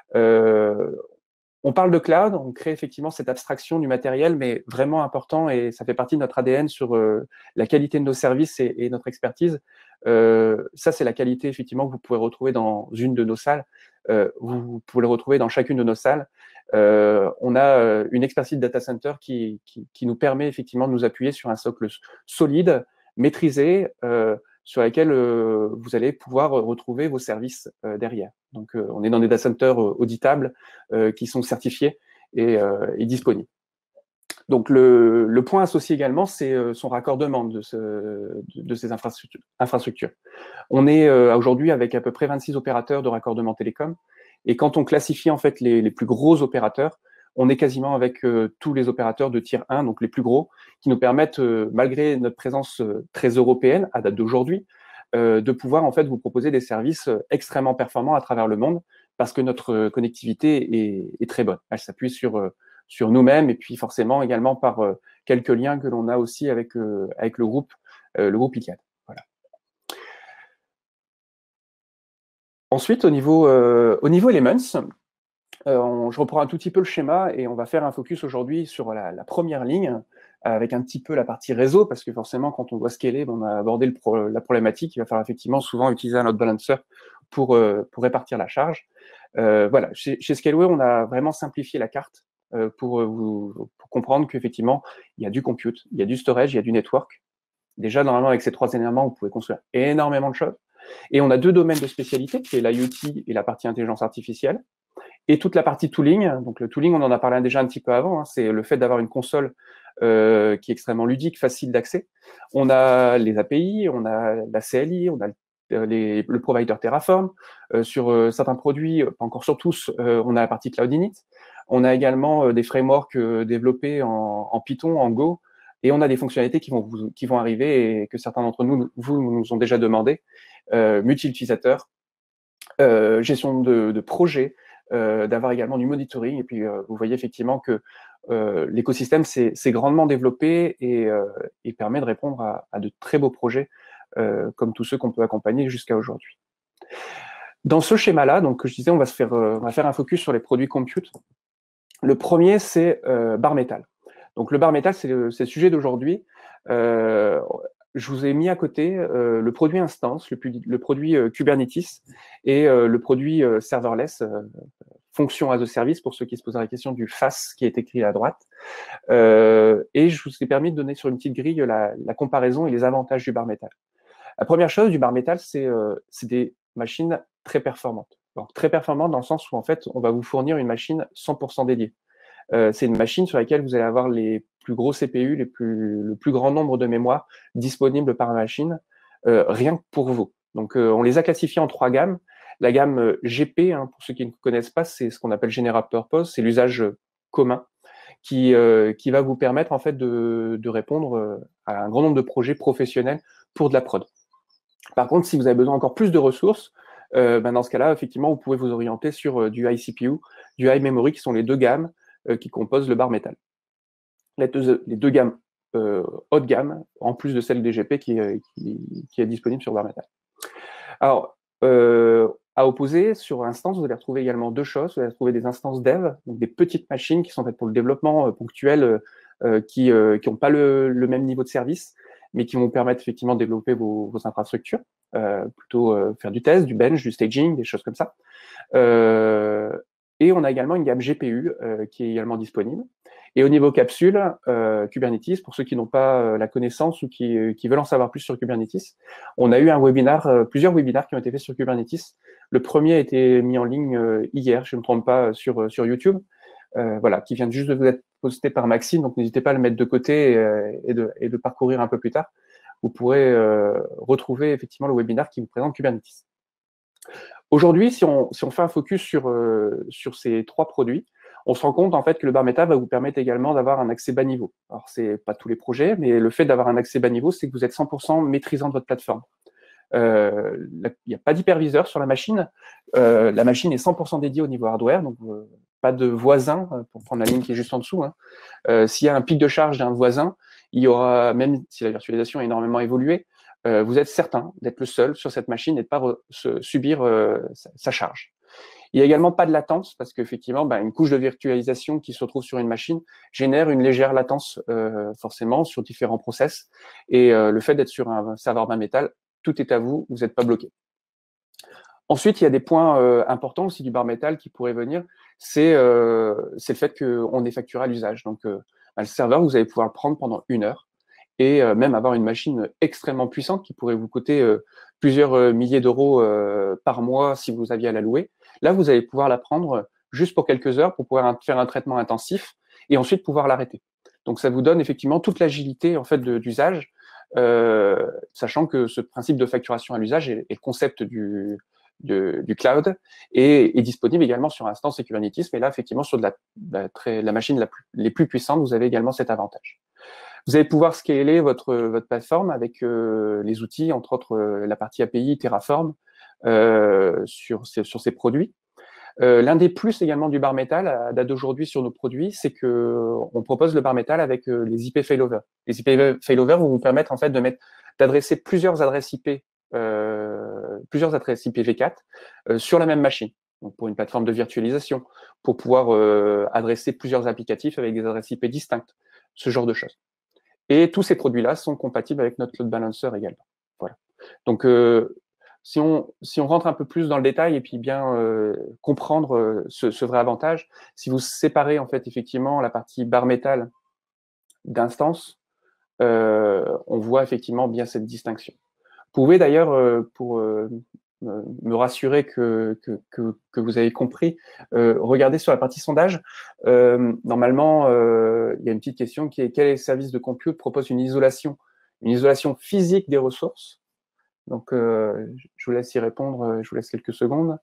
Euh, On parle de cloud, on crée effectivement cette abstraction du matériel, mais vraiment important, et ça fait partie de notre A D N sur euh, la qualité de nos services et, et notre expertise. Euh, ça, c'est la qualité effectivement que vous pouvez retrouver dans une de nos salles. Euh, vous, vous pouvez le retrouver dans chacune de nos salles. Euh, on a euh, une expertise data center qui, qui, qui nous permet effectivement de nous appuyer sur un socle solide, maîtrisé, euh, sur laquelle euh, vous allez pouvoir retrouver vos services euh, derrière. Donc, euh, on est dans des data centers euh, auditables euh, qui sont certifiés et, euh, et disponibles. Donc, le, le point associé également, c'est euh, son raccordement de, ce, de, de ces infrastructures. infrastructures. On est euh, aujourd'hui avec à peu près vingt-six opérateurs de raccordement télécom. Et quand on classifie en fait les, les plus gros opérateurs, on est quasiment avec euh, tous les opérateurs de tier un, donc les plus gros, qui nous permettent, euh, malgré notre présence euh, très européenne à date d'aujourd'hui, euh, de pouvoir en fait vous proposer des services euh, extrêmement performants à travers le monde, parce que notre euh, connectivité est, est très bonne. Elle s'appuie sur, euh, sur nous-mêmes et puis forcément également par euh, quelques liens que l'on a aussi avec, euh, avec le groupe, euh, le groupe Iliad. Voilà. Ensuite, au niveau, euh, au niveau Elements, euh, on, je reprends un tout petit peu le schéma et on va faire un focus aujourd'hui sur la, la première ligne, avec un petit peu la partie réseau, parce que forcément, quand on doit scaler, on a abordé le pro, la problématique, il va falloir effectivement souvent utiliser un load balancer pour, euh, pour répartir la charge. Euh, voilà, chez, chez Scaleway, on a vraiment simplifié la carte euh, pour, vous, pour comprendre qu'effectivement, il y a du compute, il y a du storage, il y a du network. Déjà, normalement, avec ces trois éléments, vous pouvez construire énormément de choses. Et on a deux domaines de spécialité, qui est l'I O T et la partie intelligence artificielle. Et toute la partie tooling, donc le tooling, on en a parlé déjà un petit peu avant, hein, c'est le fait d'avoir une console euh, qui est extrêmement ludique, facile d'accès. On a les A P I, on a la C L I, on a les, le provider Terraform. Euh, sur euh, certains produits, pas encore sur tous, euh, on a la partie Cloud Init. On a également euh, des frameworks euh, développés en, en Python, en Go, et on a des fonctionnalités qui vont, vous, qui vont arriver et que certains d'entre nous, vous, nous ont déjà demandé. Euh, multi-utilisateur, euh, gestion de, de projets, Euh, d'avoir également du monitoring. Et puis, euh, vous voyez effectivement que euh, l'écosystème s'est grandement développé et, euh, et permet de répondre à, à de très beaux projets, euh, comme tous ceux qu'on peut accompagner jusqu'à aujourd'hui. Dans ce schéma-là, donc, je disais, on va, se faire, euh, on va faire un focus sur les produits compute. Le premier, c'est euh, Bare Metal. Donc, le Bare Metal, c'est le, le sujet d'aujourd'hui. Euh, je vous ai mis à côté euh, le produit instance, le, le produit euh, Kubernetes et euh, le produit euh, serverless, euh, fonction as a service, pour ceux qui se posent la question du F A S qui est écrit à droite. Euh, et je vous ai permis de donner sur une petite grille la, la comparaison et les avantages du Bare Metal. La première chose du Bare Metal, c'est euh, des machines très performantes. Donc, très performantes dans le sens où, en fait, on va vous fournir une machine cent pour cent dédiée. Euh, c'est une machine sur laquelle vous allez avoir les plus gros C P U, les plus, le plus grand nombre de mémoire disponibles par machine, euh, rien que pour vous. Donc, euh, on les a classifiés en trois gammes. La gamme G P, hein, pour ceux qui ne connaissent pas, c'est ce qu'on appelle General Purpose, c'est l'usage commun qui, euh, qui va vous permettre en fait de, de répondre à un grand nombre de projets professionnels pour de la prod. Par contre, si vous avez besoin encore plus de ressources, euh, ben dans ce cas-là, effectivement, vous pouvez vous orienter sur euh, du high C P U, du high memory, qui sont les deux gammes euh, qui composent le Bare Metal. Les deux, les deux gammes euh, haut de gamme, en plus de celle des G P qui, qui, qui est disponible sur Bare Metal. Alors, euh, à opposer, sur Instance, vous allez retrouver également deux choses. Vous allez retrouver des instances dev, donc des petites machines qui sont faites pour le développement euh, ponctuel, euh, qui n'ont euh, pas le, le même niveau de service, mais qui vont vous permettre effectivement de développer vos, vos infrastructures, euh, plutôt euh, faire du test, du bench, du staging, des choses comme ça. Euh, et on a également une gamme G P U euh, qui est également disponible. Et au niveau capsule, euh, Kubernetes, pour ceux qui n'ont pas euh, la connaissance ou qui, euh, qui veulent en savoir plus sur Kubernetes, on a eu un webinaire, euh, plusieurs webinaires qui ont été faits sur Kubernetes. Le premier a été mis en ligne euh, hier, je ne me trompe pas, sur, sur YouTube, euh, voilà, qui vient juste de vous être posté par Maxime, donc n'hésitez pas à le mettre de côté euh, et, de, et de parcourir un peu plus tard. Vous pourrez euh, retrouver effectivement le webinaire qui vous présente Kubernetes. Aujourd'hui, si on, si on fait un focus sur, euh, sur ces trois produits, on se rend compte en fait que le Bare Metal va vous permettre également d'avoir un accès bas niveau. Alors, c'est pas tous les projets, mais le fait d'avoir un accès bas niveau, c'est que vous êtes cent pour cent maîtrisant de votre plateforme. Euh, il n'y a pas d'hyperviseur sur la machine. Euh, la machine est cent pour cent dédiée au niveau hardware, donc euh, pas de voisin, pour prendre la ligne qui est juste en dessous. Hein. Euh, S'il y a un pic de charge d'un voisin, il y aura, même si la virtualisation a énormément évolué, euh, vous êtes certain d'être le seul sur cette machine et de ne pas subir euh, sa, sa charge. Il n'y a également pas de latence parce qu'effectivement, bah, une couche de virtualisation qui se retrouve sur une machine génère une légère latence euh, forcément sur différents process. Et euh, le fait d'être sur un serveur Bare Metal, tout est à vous, vous n'êtes pas bloqué. Ensuite, il y a des points euh, importants aussi du Bare Metal qui pourraient venir, c'est euh, le fait qu'on est facturé à l'usage. Donc, euh, bah, le serveur, vous allez pouvoir le prendre pendant une heure et euh, même avoir une machine extrêmement puissante qui pourrait vous coûter euh, plusieurs euh, milliers d'euros euh, par mois si vous aviez à la louer. Là, vous allez pouvoir la prendre juste pour quelques heures pour pouvoir faire un traitement intensif et ensuite pouvoir l'arrêter. Donc, ça vous donne effectivement toute l'agilité en fait d'usage, euh, sachant que ce principe de facturation à l'usage est, est le concept du, de, du cloud et est disponible également sur Instance et Kubernetes. Mais là, effectivement, sur de la, la, très, la machine la plus, les plus puissantes, vous avez également cet avantage. Vous allez pouvoir scaler votre, votre plateforme avec euh, les outils, entre autres euh, la partie A P I, Terraform, euh, sur, sur ces produits. Euh, L'un des plus également du bar metal à date d'aujourd'hui sur nos produits, c'est que on propose le bar metal avec euh, les I P failover. Les I P failover vont vous permettre en fait de mettre d'adresser plusieurs adresses I P, euh, plusieurs adresses I P v quatre euh, sur la même machine. Donc pour une plateforme de virtualisation, pour pouvoir euh, adresser plusieurs applicatifs avec des adresses I P distinctes, ce genre de choses. Et tous ces produits-là sont compatibles avec notre load balancer également. Voilà. Donc euh, si on, si on rentre un peu plus dans le détail et puis bien euh, comprendre euh, ce, ce vrai avantage, si vous séparez en fait effectivement la partie bar metal d'instance, euh, on voit effectivement bien cette distinction. Vous pouvez d'ailleurs, euh, pour euh, me rassurer que, que, que, que vous avez compris, euh, regarder sur la partie sondage. Euh, normalement, euh, il y a une petite question qui est quel service de compute propose une isolation, une isolation physique des ressources. Donc, euh, je vous laisse y répondre, je vous laisse quelques secondes.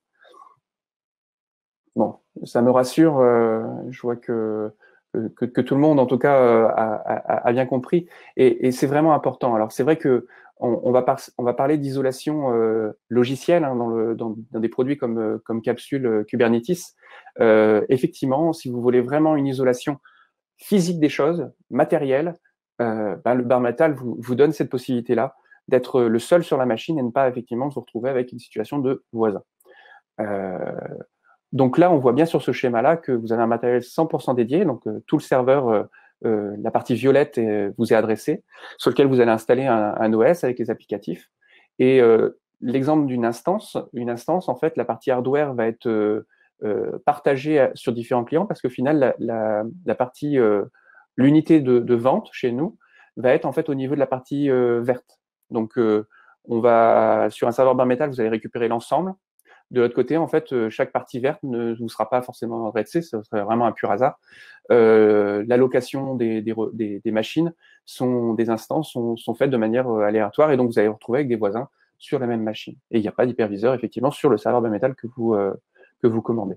Bon, ça me rassure, euh, je vois que, que, que tout le monde, en tout cas, euh, a, a, a bien compris. Et, et c'est vraiment important. Alors, c'est vrai que on, on, va, par, on va parler d'isolation euh, logicielle hein, dans, le, dans, dans des produits comme, comme Capsule euh, Kubernetes. Euh, effectivement, si vous voulez vraiment une isolation physique des choses, matérielle, euh, ben, le bar metal vous, vous donne cette possibilité-là d'être le seul sur la machine et ne pas effectivement vous retrouver avec une situation de voisin. Euh, donc là, on voit bien sur ce schéma-là que vous avez un matériel cent pour cent dédié, donc euh, tout le serveur, euh, euh, la partie violette est, vous est adressée, sur lequel vous allez installer un, un O S avec les applicatifs. Et euh, l'exemple d'une instance, une instance, en fait, la partie hardware va être euh, euh, partagée sur différents clients parce qu'au final, la, la, la partie, euh, l'unité de, de vente chez nous va être en fait au niveau de la partie euh, verte. Donc, euh, on va sur un serveur bar metal, vous allez récupérer l'ensemble. De l'autre côté, en fait, chaque partie verte ne vous sera pas forcément adressée, ce serait vraiment un pur hasard. Euh, L'allocation des, des, des, des machines, sont, des instances sont, sont faites de manière aléatoire et donc vous allez vous retrouver avec des voisins sur la même machine. Et il n'y a pas d'hyperviseur, effectivement, sur le serveur bar metal que vous, euh, que vous commandez.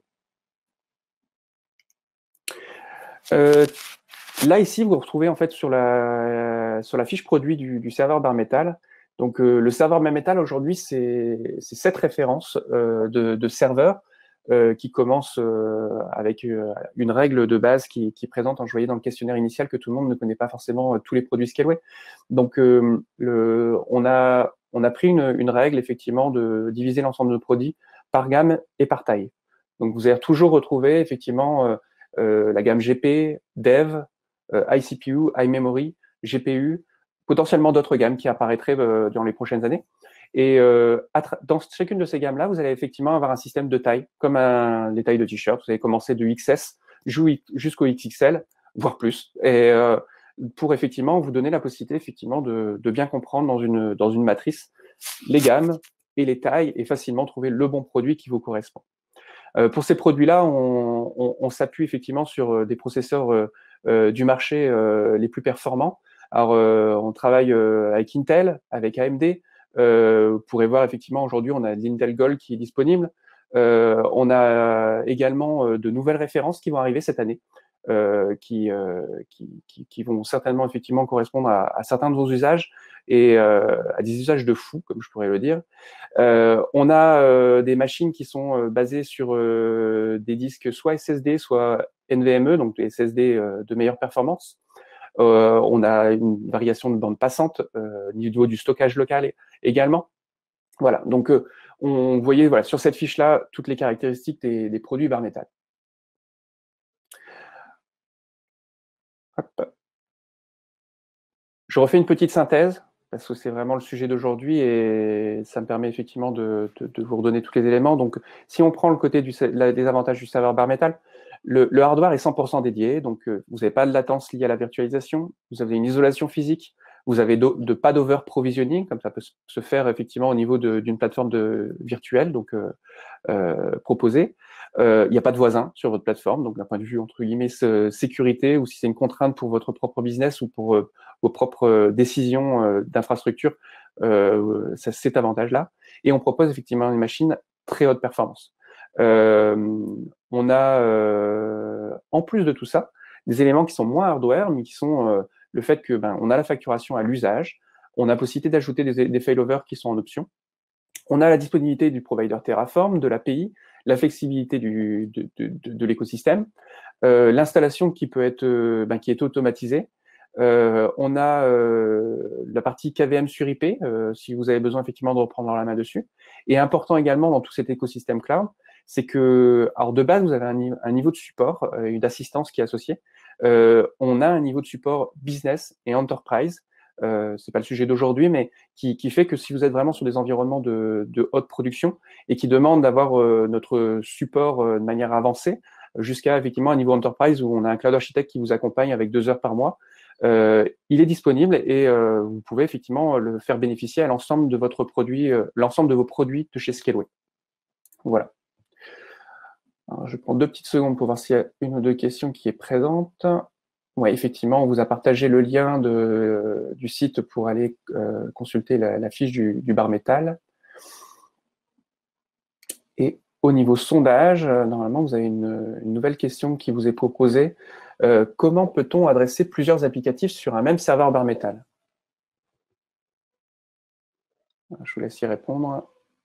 Euh, là, ici, vous retrouvez en fait sur la, sur la fiche produit du, du serveur bar metal. Donc, euh, le serveur bar metal, aujourd'hui, c'est sept références euh, de, de serveurs euh, qui commencent euh, avec euh, une règle de base qui, qui est présente, je voyais dans le questionnaire initial, que tout le monde ne connaît pas forcément euh, tous les produits Scaleway. Donc, euh, le, on, a, on a pris une, une règle, effectivement, de diviser l'ensemble de nos produits par gamme et par taille. Donc, vous allez toujours retrouver, effectivement, euh, euh, la gamme G P, Dev, euh, iCPU, iMemory, G P U, potentiellement d'autres gammes qui apparaîtraient euh, dans les prochaines années. Et euh, dans chacune de ces gammes-là, vous allez effectivement avoir un système de taille, comme un, les tailles de t-shirt. Vous allez commencer de X S jusqu'au X X L, voire plus. Et euh, pour effectivement vous donner la possibilité effectivement de, de bien comprendre dans une, dans une matrice les gammes et les tailles et facilement trouver le bon produit qui vous correspond. Euh, pour ces produits-là, on, on, on s'appuie effectivement sur des processeurs euh, euh, du marché euh, les plus performants. Alors, euh, on travaille euh, avec Intel, avec A M D. Euh, vous pourrez voir effectivement aujourd'hui, on a l'Intel Gold qui est disponible. Euh, on a également euh, de nouvelles références qui vont arriver cette année, euh, qui, euh, qui, qui, qui vont certainement effectivement correspondre à, à certains de vos usages et euh, à des usages de fou, comme je pourrais le dire. Euh, on a euh, des machines qui sont euh, basées sur euh, des disques soit S S D, soit N V M e, donc des S S D euh, de meilleure performance. Euh, on a une variation de bande passante euh, au niveau du stockage local également. Voilà, donc euh, on voyait voilà, sur cette fiche-là toutes les caractéristiques des, des produits bar metal. Hop. Je refais une petite synthèse parce que c'est vraiment le sujet d'aujourd'hui et ça me permet effectivement de, de, de vous redonner tous les éléments. Donc, si on prend le côté du, la, des avantages du serveur bar metal, le, le hardware est cent pour cent dédié, donc euh, vous n'avez pas de latence liée à la virtualisation, vous avez une isolation physique, vous avez de, de pas d'over provisioning, comme ça peut se faire effectivement au niveau d'une plateforme de, virtuelle, donc euh, euh, proposée. Euh, il n'y a pas de voisin sur votre plateforme, donc d'un point de vue entre guillemets sécurité, ou si c'est une contrainte pour votre propre business ou pour euh, vos propres décisions euh, d'infrastructure, euh, c'est cet avantage-là. Et on propose effectivement une machine très haute performance. Euh, on a, euh, en plus de tout ça, des éléments qui sont moins hardware, mais qui sont euh, le fait que ben, on a la facturation à l'usage, on a possibilité d'ajouter des, des failovers qui sont en option, on a la disponibilité du provider Terraform, de l'A P I, la flexibilité du, de, de, de, de l'écosystème, euh, l'installation qui peut être, euh, ben, qui est automatisée. Euh, on a euh, la partie K V M sur I P, euh, si vous avez besoin effectivement de reprendre la main dessus. Et important également dans tout cet écosystème cloud, c'est que, alors de base, vous avez un, un niveau de support, euh, une assistance qui est associée. Euh, on a un niveau de support business et enterprise. Euh, c'est pas le sujet d'aujourd'hui, mais qui, qui fait que si vous êtes vraiment sur des environnements de, de haute production et qui demandent d'avoir euh, notre support euh, de manière avancée, jusqu'à effectivement un niveau enterprise où on a un cloud architecte qui vous accompagne avec deux heures par mois, euh, il est disponible et euh, vous pouvez effectivement le faire bénéficier à l'ensemble de votre produit, euh, l'ensemble de vos produits de chez Scaleway. Voilà. Alors, je prends deux petites secondes pour voir s'il y a une ou deux questions qui est présente. Oui, effectivement, on vous a partagé le lien de, du site pour aller euh, consulter la, la fiche du, du bar métal. Et au niveau sondage, normalement, vous avez une, une nouvelle question qui vous est proposée. Euh, comment peut-on adresser plusieurs applicatifs sur un même serveur bar métal? Je vous laisse y répondre.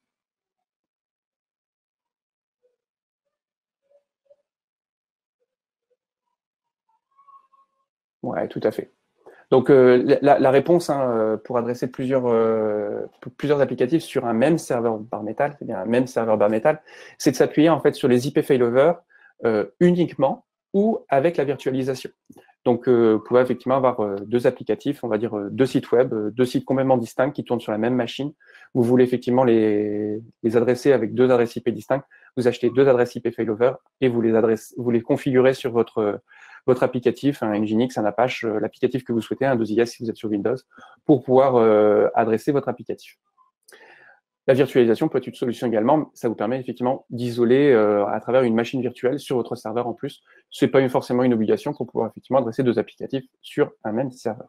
Oui, tout à fait. Donc, euh, la, la réponse hein, pour adresser plusieurs, euh, plusieurs applicatifs sur un même serveur bar métal, c'est-à-dire un même serveur bar métal, c'est de s'appuyer en fait sur les I P failover euh, uniquement ou avec la virtualisation. Donc, euh, vous pouvez effectivement avoir euh, deux applicatifs, on va dire euh, deux sites web, euh, deux sites complètement distincts qui tournent sur la même machine. Vous voulez effectivement les, les adresser avec deux adresses I P distinctes. Vous achetez deux adresses I P failover et vous les, adressez, vous les configurez sur votre, votre applicatif, un Nginx, un Apache, euh, l'applicatif que vous souhaitez, un deux I S si vous êtes sur Windows, pour pouvoir euh, adresser votre applicatif. La virtualisation peut être une solution également. Ça vous permet effectivement d'isoler euh, à travers une machine virtuelle sur votre serveur en plus. Ce n'est pas une, forcément une obligation pour pouvoir effectivement adresser deux applicatifs sur un même serveur.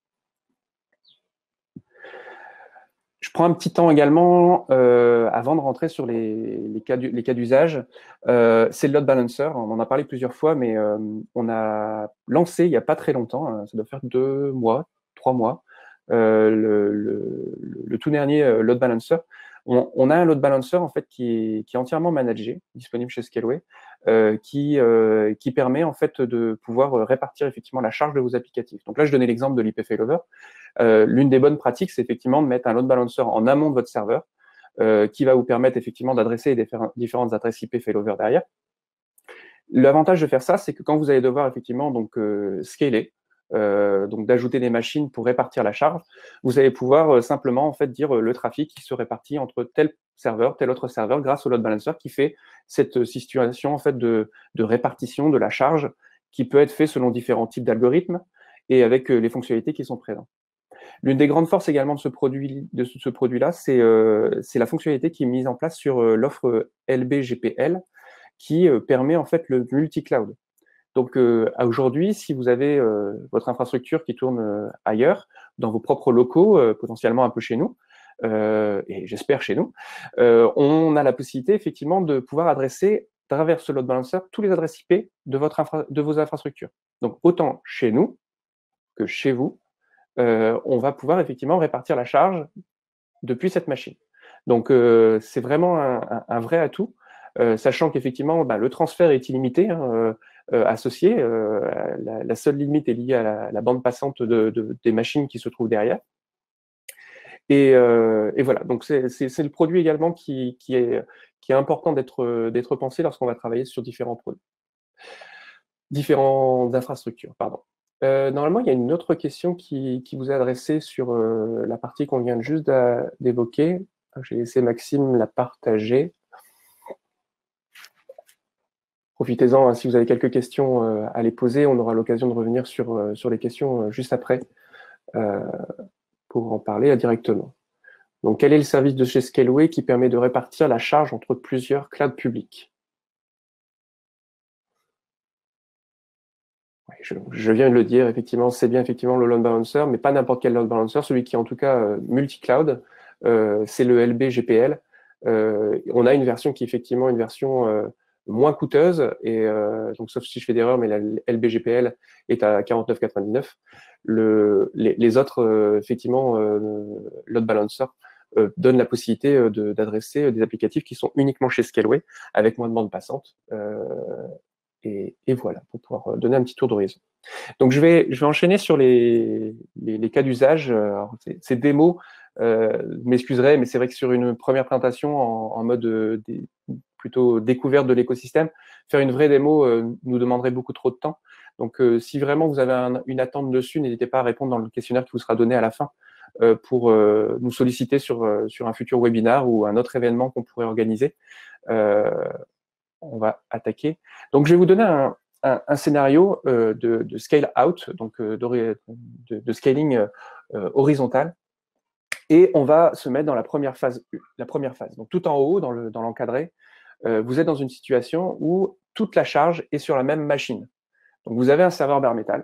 Je prends un petit temps également euh, avant de rentrer sur les, les cas d'usage. Euh, c'est le load balancer. On en a parlé plusieurs fois, mais euh, on a lancé il n'y a pas très longtemps, hein, ça doit faire deux mois, trois mois, euh, le, le, le tout dernier euh, load balancer. On, on a un load balancer en fait qui est, qui est entièrement managé, disponible chez Scaleway, euh, qui, euh, qui permet en fait de pouvoir répartir effectivement la charge de vos applicatifs. Donc là, je donnais l'exemple de l'I P failover. Euh, L'une des bonnes pratiques, c'est effectivement de mettre un load balancer en amont de votre serveur, euh, qui va vous permettre effectivement d'adresser différentes adresses I P failover derrière. L'avantage de faire ça, c'est que quand vous allez devoir effectivement donc euh, scaler, euh, donc d'ajouter des machines pour répartir la charge, vous allez pouvoir euh, simplement en fait dire euh, le trafic qui se répartit entre tel serveur, tel autre serveur, grâce au load balancer qui fait cette situation en fait de, de répartition de la charge qui peut être fait selon différents types d'algorithmes et avec euh, les fonctionnalités qui sont présentes. L'une des grandes forces également de ce produit, de ce produit-là, c'est euh, la fonctionnalité qui est mise en place sur euh, l'offre L B G P L, qui euh, permet en fait le multi-cloud. Donc euh, aujourd'hui, si vous avez euh, votre infrastructure qui tourne euh, ailleurs, dans vos propres locaux, euh, potentiellement un peu chez nous, euh, et j'espère chez nous, euh, on a la possibilité effectivement de pouvoir adresser à travers ce load balancer tous les adresses I P de, votre infra de vos infrastructures. Donc autant chez nous que chez vous, euh, on va pouvoir effectivement répartir la charge depuis cette machine. Donc euh, c'est vraiment un, un, un vrai atout. Euh, sachant qu'effectivement, bah, le transfert est illimité, hein, euh, euh, associé. Euh, la, la seule limite est liée à la, la bande passante de, de, des machines qui se trouvent derrière. Et, euh, et voilà, donc c'est le produit également qui, qui, est, qui est important d'être d'être pensé lorsqu'on va travailler sur différents produits, différentes infrastructures, pardon. Euh, normalement, il y a une autre question qui, qui vous est adressée sur euh, la partie qu'on vient juste d'évoquer. J'ai laissé Maxime la partager. Profitez-en, hein, si vous avez quelques questions euh, à les poser, on aura l'occasion de revenir sur, euh, sur les questions euh, juste après euh, pour en parler euh, directement. Donc, quel est le service de chez Scaleway qui permet de répartir la charge entre plusieurs clouds publics? Ouais, je, je viens de le dire, effectivement, c'est bien effectivement le load balancer, mais pas n'importe quel load balancer, celui qui est en tout cas euh, multi-cloud, euh, c'est le L B G P L. Euh, on a une version qui est effectivement une version euh, moins coûteuse, et euh, donc sauf si je fais d'erreur, mais la L B G P L est à quarante-neuf quatre-vingt-dix-neuf. Le, les, les autres, euh, effectivement, euh, load balancer euh, donne la possibilité euh, d'adresser des applicatifs qui sont uniquement chez Scaleway, avec moins de bande passante. Euh, et, et voilà, pour pouvoir donner un petit tour d'horizon. Donc, je vais, je vais enchaîner sur les, les, les cas d'usage. Ces démos, euh, vous m'excuserez, mais c'est vrai que sur une première présentation en, en mode euh, des, plutôt découverte de l'écosystème, faire une vraie démo euh, nous demanderait beaucoup trop de temps. Donc, euh, si vraiment vous avez un, une attente dessus, n'hésitez pas à répondre dans le questionnaire qui vous sera donné à la fin euh, pour euh, nous solliciter sur, euh, sur un futur webinar ou un autre événement qu'on pourrait organiser. Euh, on va attaquer. Donc, je vais vous donner un, un, un scénario euh, de, de scale out, donc euh, de, de scaling euh, horizontal. Et on va se mettre dans la première phase. La première phase. Donc, tout en haut, dans le, dans l'encadré, euh, vous êtes dans une situation où toute la charge est sur la même machine. Donc, vous avez un serveur bare metal.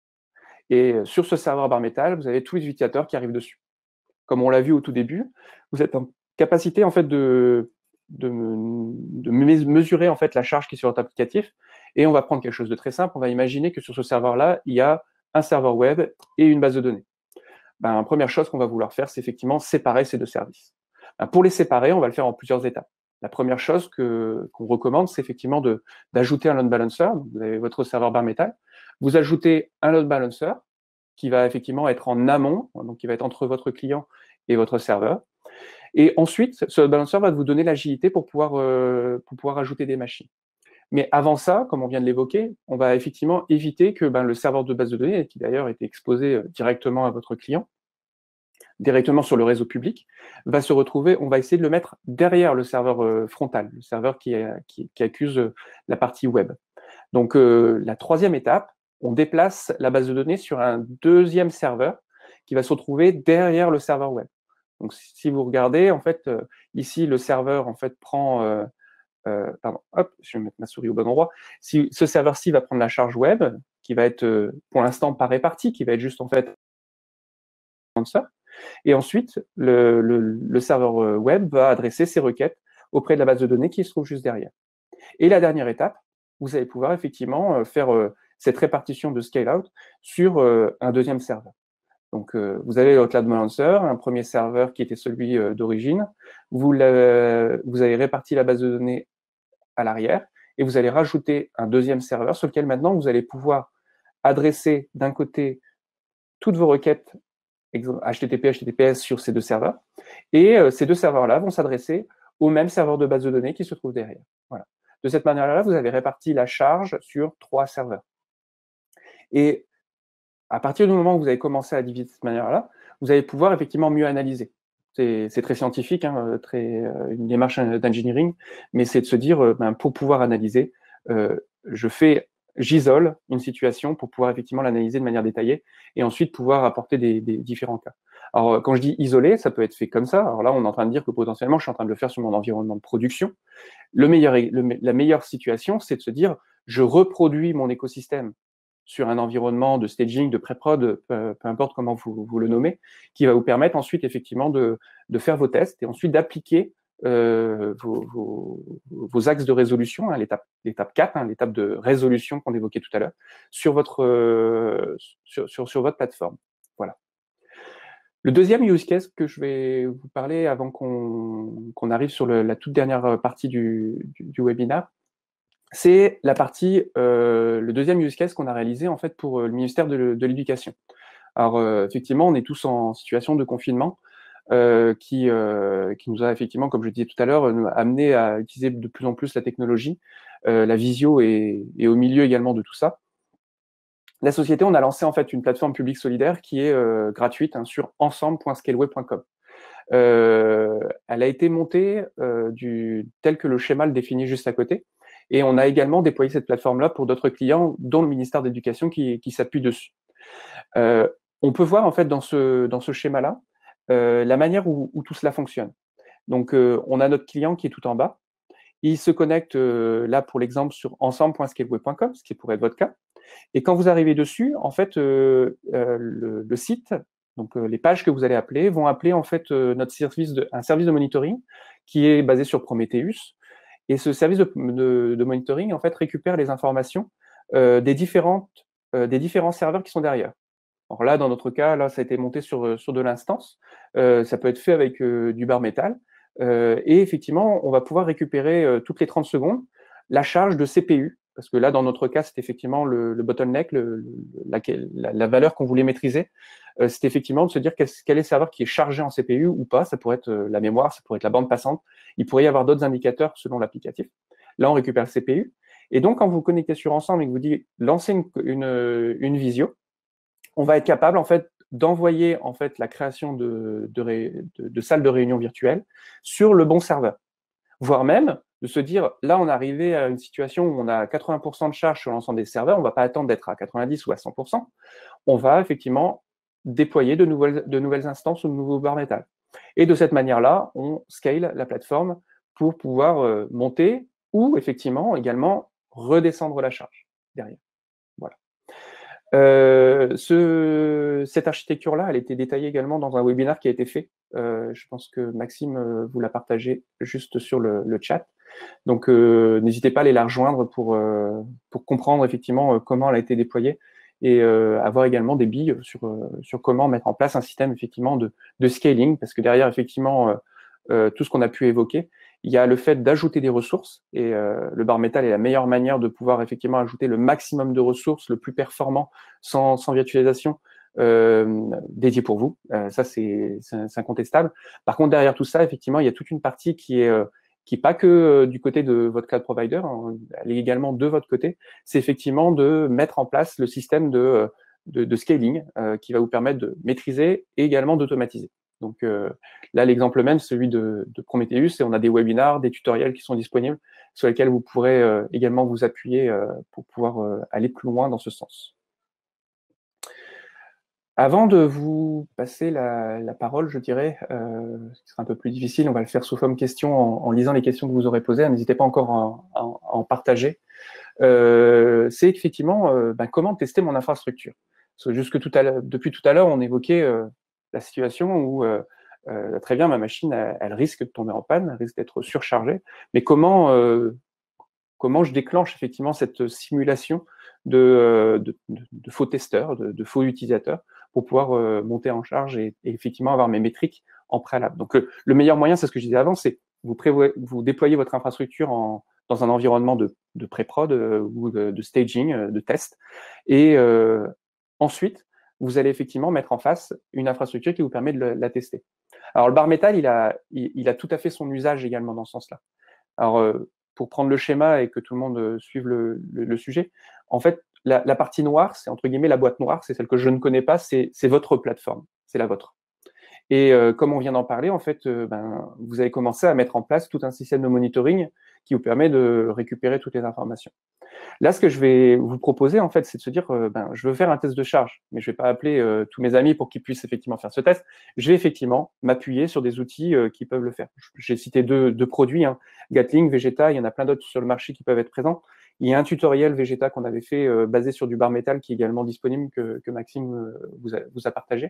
Et sur ce serveur bare metal, vous avez tous les utilisateurs qui arrivent dessus. Comme on l'a vu au tout début, vous êtes en capacité en fait de, de, de mesurer en fait la charge qui est sur votre applicatif. Et on va prendre quelque chose de très simple. On va imaginer que sur ce serveur-là, il y a un serveur web et une base de données. Ben, la première chose qu'on va vouloir faire, c'est effectivement séparer ces deux services. Ben, pour les séparer, on va le faire en plusieurs étapes. La première chose que, qu'on recommande, c'est effectivement d'ajouter un load balancer. Donc, vous avez votre serveur bare metal. Vous ajoutez un load balancer qui va effectivement être en amont, donc qui va être entre votre client et votre serveur. Et ensuite, ce load balancer va vous donner l'agilité pour pouvoir, euh, pour pouvoir ajouter des machines. Mais avant ça, comme on vient de l'évoquer, on va effectivement éviter que ben, le serveur de base de données, qui d'ailleurs était exposé directement à votre client, directement sur le réseau public, va se retrouver, on va essayer de le mettre derrière le serveur euh, frontal, le serveur qui, qui, qui accuse euh, la partie web. Donc, euh, la troisième étape, on déplace la base de données sur un deuxième serveur qui va se retrouver derrière le serveur web. Donc, si vous regardez, en fait, euh, ici, le serveur, en fait, prend... Euh, euh, pardon, hop, je vais mettre ma souris au bon endroit. Si ce serveur-ci va prendre la charge web, qui va être, euh, pour l'instant, pas répartie, qui va être juste, en fait, et ensuite, le, le, le serveur web va adresser ses requêtes auprès de la base de données qui se trouve juste derrière. Et la dernière étape, vous allez pouvoir effectivement faire euh, cette répartition de scale-out sur euh, un deuxième serveur. Donc, euh, vous avez votre load balancer, un premier serveur qui était celui euh, d'origine. Vous, vous avez réparti la base de données à l'arrière et vous allez rajouter un deuxième serveur sur lequel maintenant vous allez pouvoir adresser d'un côté toutes vos requêtes H T T P, H T T P S sur ces deux serveurs. Et euh, ces deux serveurs-là vont s'adresser au même serveur de base de données qui se trouve derrière. Voilà. De cette manière-là, vous avez réparti la charge sur trois serveurs. Et à partir du moment où vous avez commencé à diviser de cette manière-là, vous allez pouvoir effectivement mieux analyser. C'est très scientifique, hein, très, euh, une démarche d'engineering, mais c'est de se dire, euh, ben, pour pouvoir analyser, euh, je fais, j'isole une situation pour pouvoir effectivement l'analyser de manière détaillée et ensuite pouvoir apporter des, des différents cas. Alors, quand je dis isoler, ça peut être fait comme ça. Alors là, on est en train de dire que potentiellement, je suis en train de le faire sur mon environnement de production. Le meilleur, le, la meilleure situation, c'est de se dire, je reproduis mon écosystème sur un environnement de staging, de pré-prod, peu, peu importe comment vous, vous le nommez, qui va vous permettre ensuite effectivement de, de faire vos tests et ensuite d'appliquer euh, vos, vos, vos axes de résolution, hein, l'étape quatre, hein, l'étape de résolution qu'on évoquait tout à l'heure, sur votre, euh, sur, sur, sur votre plateforme. Voilà. Le deuxième use case que je vais vous parler avant qu'on qu'on arrive sur le, la toute dernière partie du, du, du webinaire, c'est la partie, euh, le deuxième use case qu'on a réalisé en fait pour le ministère de, de l'Éducation. Alors euh, effectivement, on est tous en situation de confinement euh, qui, euh, qui nous a effectivement, comme je disais tout à l'heure, amené à utiliser de plus en plus la technologie. Euh, la visio est, est au milieu également de tout ça. La société, on a lancé en fait une plateforme publique solidaire qui est euh, gratuite hein, sur ensemble point scaleway point com. Euh, elle a été montée euh, du, tel que le schéma le définit juste à côté. Et on a également déployé cette plateforme-là pour d'autres clients, dont le ministère de l'Éducation qui, qui s'appuie dessus. Euh, on peut voir en fait dans ce, dans ce schéma-là euh, la manière où, où tout cela fonctionne. Donc, euh, on a notre client qui est tout en bas. Il se connecte euh, là pour l'exemple sur ensemble point scaleway point com, ce qui pourrait être votre cas. Et quand vous arrivez dessus, en fait, euh, euh, le, le site, donc euh, les pages que vous allez appeler, vont appeler en fait euh, notre service de, un service de monitoring qui est basé sur Prometheus. Et ce service de, de, de monitoring, en fait, récupère les informations euh, des, différentes, euh, des différents serveurs qui sont derrière. Alors là, dans notre cas, là, ça a été monté sur, sur de l'instance. Euh, ça peut être fait avec euh, du bar métal. Euh, et effectivement, on va pouvoir récupérer euh, toutes les trente secondes la charge de C P U. Parce que là, dans notre cas, c'est effectivement le, le bottleneck, le, le, la, la, la valeur qu'on voulait maîtriser. Euh, c'est effectivement de se dire quel, quel est le serveur qui est chargé en C P U ou pas. Ça pourrait être euh, la mémoire, ça pourrait être la bande passante. Il pourrait y avoir d'autres indicateurs selon l'applicatif. Là, on récupère le C P U. Et donc, quand vous vous connectez sur Ensemble et que vous dites lancer une, une, une visio, on va être capable en fait d'envoyer en fait la création de, de, de, de salles de réunion virtuelles sur le bon serveur, voire même de se dire là on est arrivé à une situation où on a quatre-vingts pour cent de charge sur l'ensemble des serveurs, on ne va pas attendre d'être à quatre-vingt-dix ou à cent pour cent, on va effectivement déployer de nouvelles, de nouvelles instances ou de nouveaux bar métal. Et de cette manière-là, on scale la plateforme pour pouvoir euh, monter ou effectivement également redescendre la charge derrière. Voilà. Euh, ce, cette architecture-là, elle a été détaillée également dans un webinaire qui a été fait. Euh, je pense que Maxime euh, vous l'a partagé juste sur le, le chat. Donc, euh, n'hésitez pas à aller la rejoindre pour, euh, pour comprendre effectivement euh, comment elle a été déployée et euh, avoir également des billes sur, euh, sur comment mettre en place un système effectivement de, de scaling, parce que derrière effectivement euh, euh, tout ce qu'on a pu évoquer, il y a le fait d'ajouter des ressources et euh, le bar métal est la meilleure manière de pouvoir effectivement ajouter le maximum de ressources, le plus performant, sans, sans virtualisation, euh, dédié pour vous. Euh, ça, c'est incontestable. Par contre, derrière tout ça, effectivement, il y a toute une partie qui est euh, qui n'est pas que euh, du côté de votre cloud provider, hein, elle est également de votre côté. C'est effectivement de mettre en place le système de, de, de scaling euh, qui va vous permettre de maîtriser et également d'automatiser. Donc euh, là, l'exemple même, celui de, de Prometheus, et on a des webinars, des tutoriels qui sont disponibles sur lesquels vous pourrez euh, également vous appuyer euh, pour pouvoir euh, aller plus loin dans ce sens. Avant de vous passer la, la parole, je dirais, euh, ce qui sera un peu plus difficile, on va le faire sous forme question en, en lisant les questions que vous aurez posées. N'hésitez pas encore à, à, à en partager. Euh, C'est effectivement euh, ben, comment tester mon infrastructure. Parce que jusque tout à depuis tout à l'heure, on évoquait euh, la situation où euh, euh, très bien, ma machine, elle, elle risque de tomber en panne, elle risque d'être surchargée. Mais comment euh, comment je déclenche effectivement cette simulation de, de, de, de faux testeurs, de, de faux utilisateurs, pour pouvoir euh, monter en charge et, et effectivement avoir mes métriques en préalable. Donc le, le meilleur moyen, c'est ce que je disais avant, c'est vous, vous déployez votre infrastructure en, dans un environnement de, de pré-prod euh, ou de, de staging, euh, de test, et euh, ensuite, vous allez effectivement mettre en face une infrastructure qui vous permet de la, la tester. Alors le bar métal, il a, il, il a tout à fait son usage également dans ce sens-là. Alors, euh, pour prendre le schéma et que tout le monde euh, suive le, le, le sujet, en fait, la, la partie noire, c'est entre guillemets la boîte noire, c'est celle que je ne connais pas, c'est votre plateforme, c'est la vôtre. Et euh, comme on vient d'en parler, en fait, euh, ben, vous avez commencé à mettre en place tout un système de monitoring qui vous permet de récupérer toutes les informations. Là, ce que je vais vous proposer, en fait, c'est de se dire, euh, ben, je veux faire un test de charge, mais je ne vais pas appeler euh, tous mes amis pour qu'ils puissent effectivement faire ce test. Je vais effectivement m'appuyer sur des outils euh, qui peuvent le faire. J'ai cité deux, deux produits, hein, Gatling, Vegeta, il y en a plein d'autres sur le marché qui peuvent être présents. Il y a un tutoriel Vegeta qu'on avait fait euh, basé sur du bar métal qui est également disponible, que, que Maxime euh, vous, a, vous a partagé.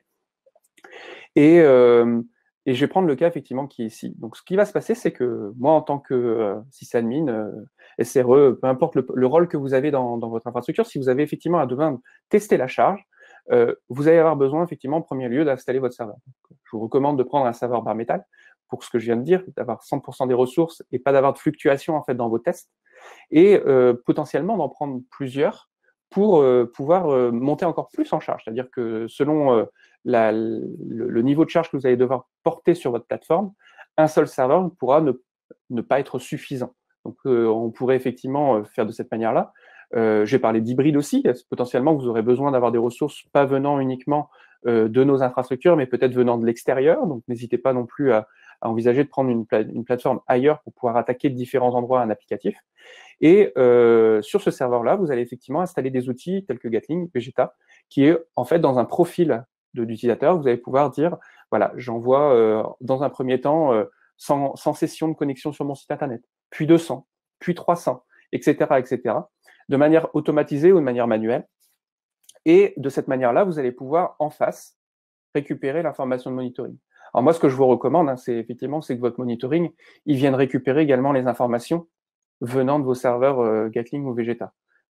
Et, euh, et je vais prendre le cas effectivement qui est ici. Donc, ce qui va se passer, c'est que moi, en tant que euh, sysadmin, euh, S R E, peu importe le, le rôle que vous avez dans, dans votre infrastructure, si vous avez effectivement à demain tester la charge, euh, vous allez avoir besoin effectivement en premier lieu d'installer votre serveur. Donc, je vous recommande de prendre un serveur bar métal pour ce que je viens de dire, d'avoir cent pour cent des ressources et pas d'avoir de fluctuation en fait dans vos tests, et euh, potentiellement d'en prendre plusieurs pour euh, pouvoir euh, monter encore plus en charge. C'est-à-dire que selon euh, la, le, le niveau de charge que vous allez devoir porter sur votre plateforme, un seul serveur pourra ne, ne pas être suffisant. Donc, euh, on pourrait effectivement faire de cette manière-là. Euh, J'ai parlé d'hybride aussi. Potentiellement, vous aurez besoin d'avoir des ressources pas venant uniquement euh, de nos infrastructures, mais peut-être venant de l'extérieur. Donc, n'hésitez pas non plus à, à envisager de prendre une, pla une plateforme ailleurs pour pouvoir attaquer de différents endroits un applicatif. Et euh, sur ce serveur-là, vous allez effectivement installer des outils tels que Gatling, Vegeta, qui est en fait dans un profil de l'utilisateur. Vous allez pouvoir dire, voilà, j'envoie euh, dans un premier temps euh, cent, cent sessions de connexion sur mon site internet, puis deux cents, puis trois cents, et cetera, et cetera, de manière automatisée ou de manière manuelle. Et de cette manière-là, vous allez pouvoir en face récupérer l'information de monitoring. Alors moi, ce que je vous recommande, hein, c'est effectivement, c'est que votre monitoring, il vienne récupérer également les informations venant de vos serveurs euh, Gatling ou Vegeta.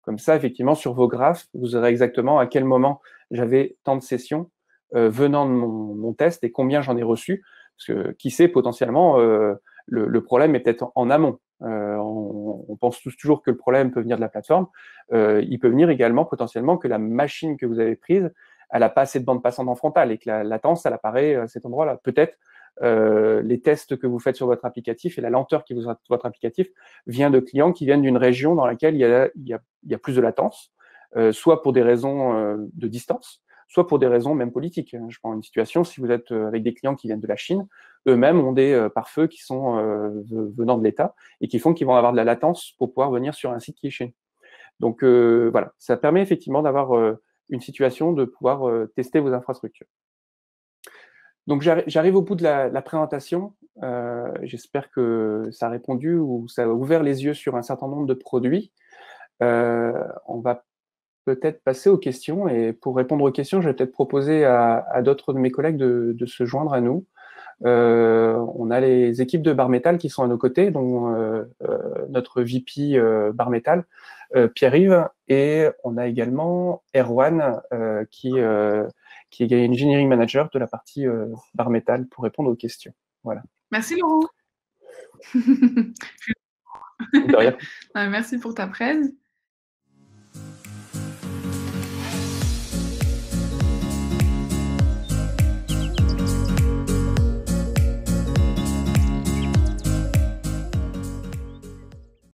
Comme ça, effectivement, sur vos graphes, vous aurez exactement à quel moment j'avais tant de sessions euh, venant de mon, mon test et combien j'en ai reçu. Parce que qui sait, potentiellement, euh, le, le problème est peut-être en, en amont. Euh, on, on pense tous toujours que le problème peut venir de la plateforme. Euh, il peut venir également potentiellement que la machine que vous avez prise, elle n'a pas assez de bande passante en frontale et que la latence, elle apparaît à cet endroit-là. Peut-être euh, les tests que vous faites sur votre applicatif et la lenteur qui vous a votre applicatif vient de clients qui viennent d'une région dans laquelle il y a, il y a, il y a plus de latence, euh, soit pour des raisons euh, de distance, soit pour des raisons même politiques. Je prends une situation, si vous êtes avec des clients qui viennent de la Chine, eux-mêmes ont des euh, pare-feux qui sont euh, venant de l'État et qui font qu'ils vont avoir de la latence pour pouvoir venir sur un site qui est chez nous. Donc euh, voilà, ça permet effectivement d'avoir euh, une situation de pouvoir euh, tester vos infrastructures. Donc j'arrive au bout de la, la présentation. Euh, J'espère que ça a répondu ou ça a ouvert les yeux sur un certain nombre de produits. Euh, on va peut-être passer aux questions. Et pour répondre aux questions, je vais peut-être proposer à, à d'autres de mes collègues de, de se joindre à nous. Euh, on a les équipes de Bar Metal qui sont à nos côtés, dont euh, euh, notre V P euh, Bar Metal, euh, Pierre-Yves, et on a également Erwan euh, qui, euh, qui est Engineering Manager de la partie euh, Bar Metal pour répondre aux questions. Voilà. Merci Laurent. De rien. Merci pour ta presse.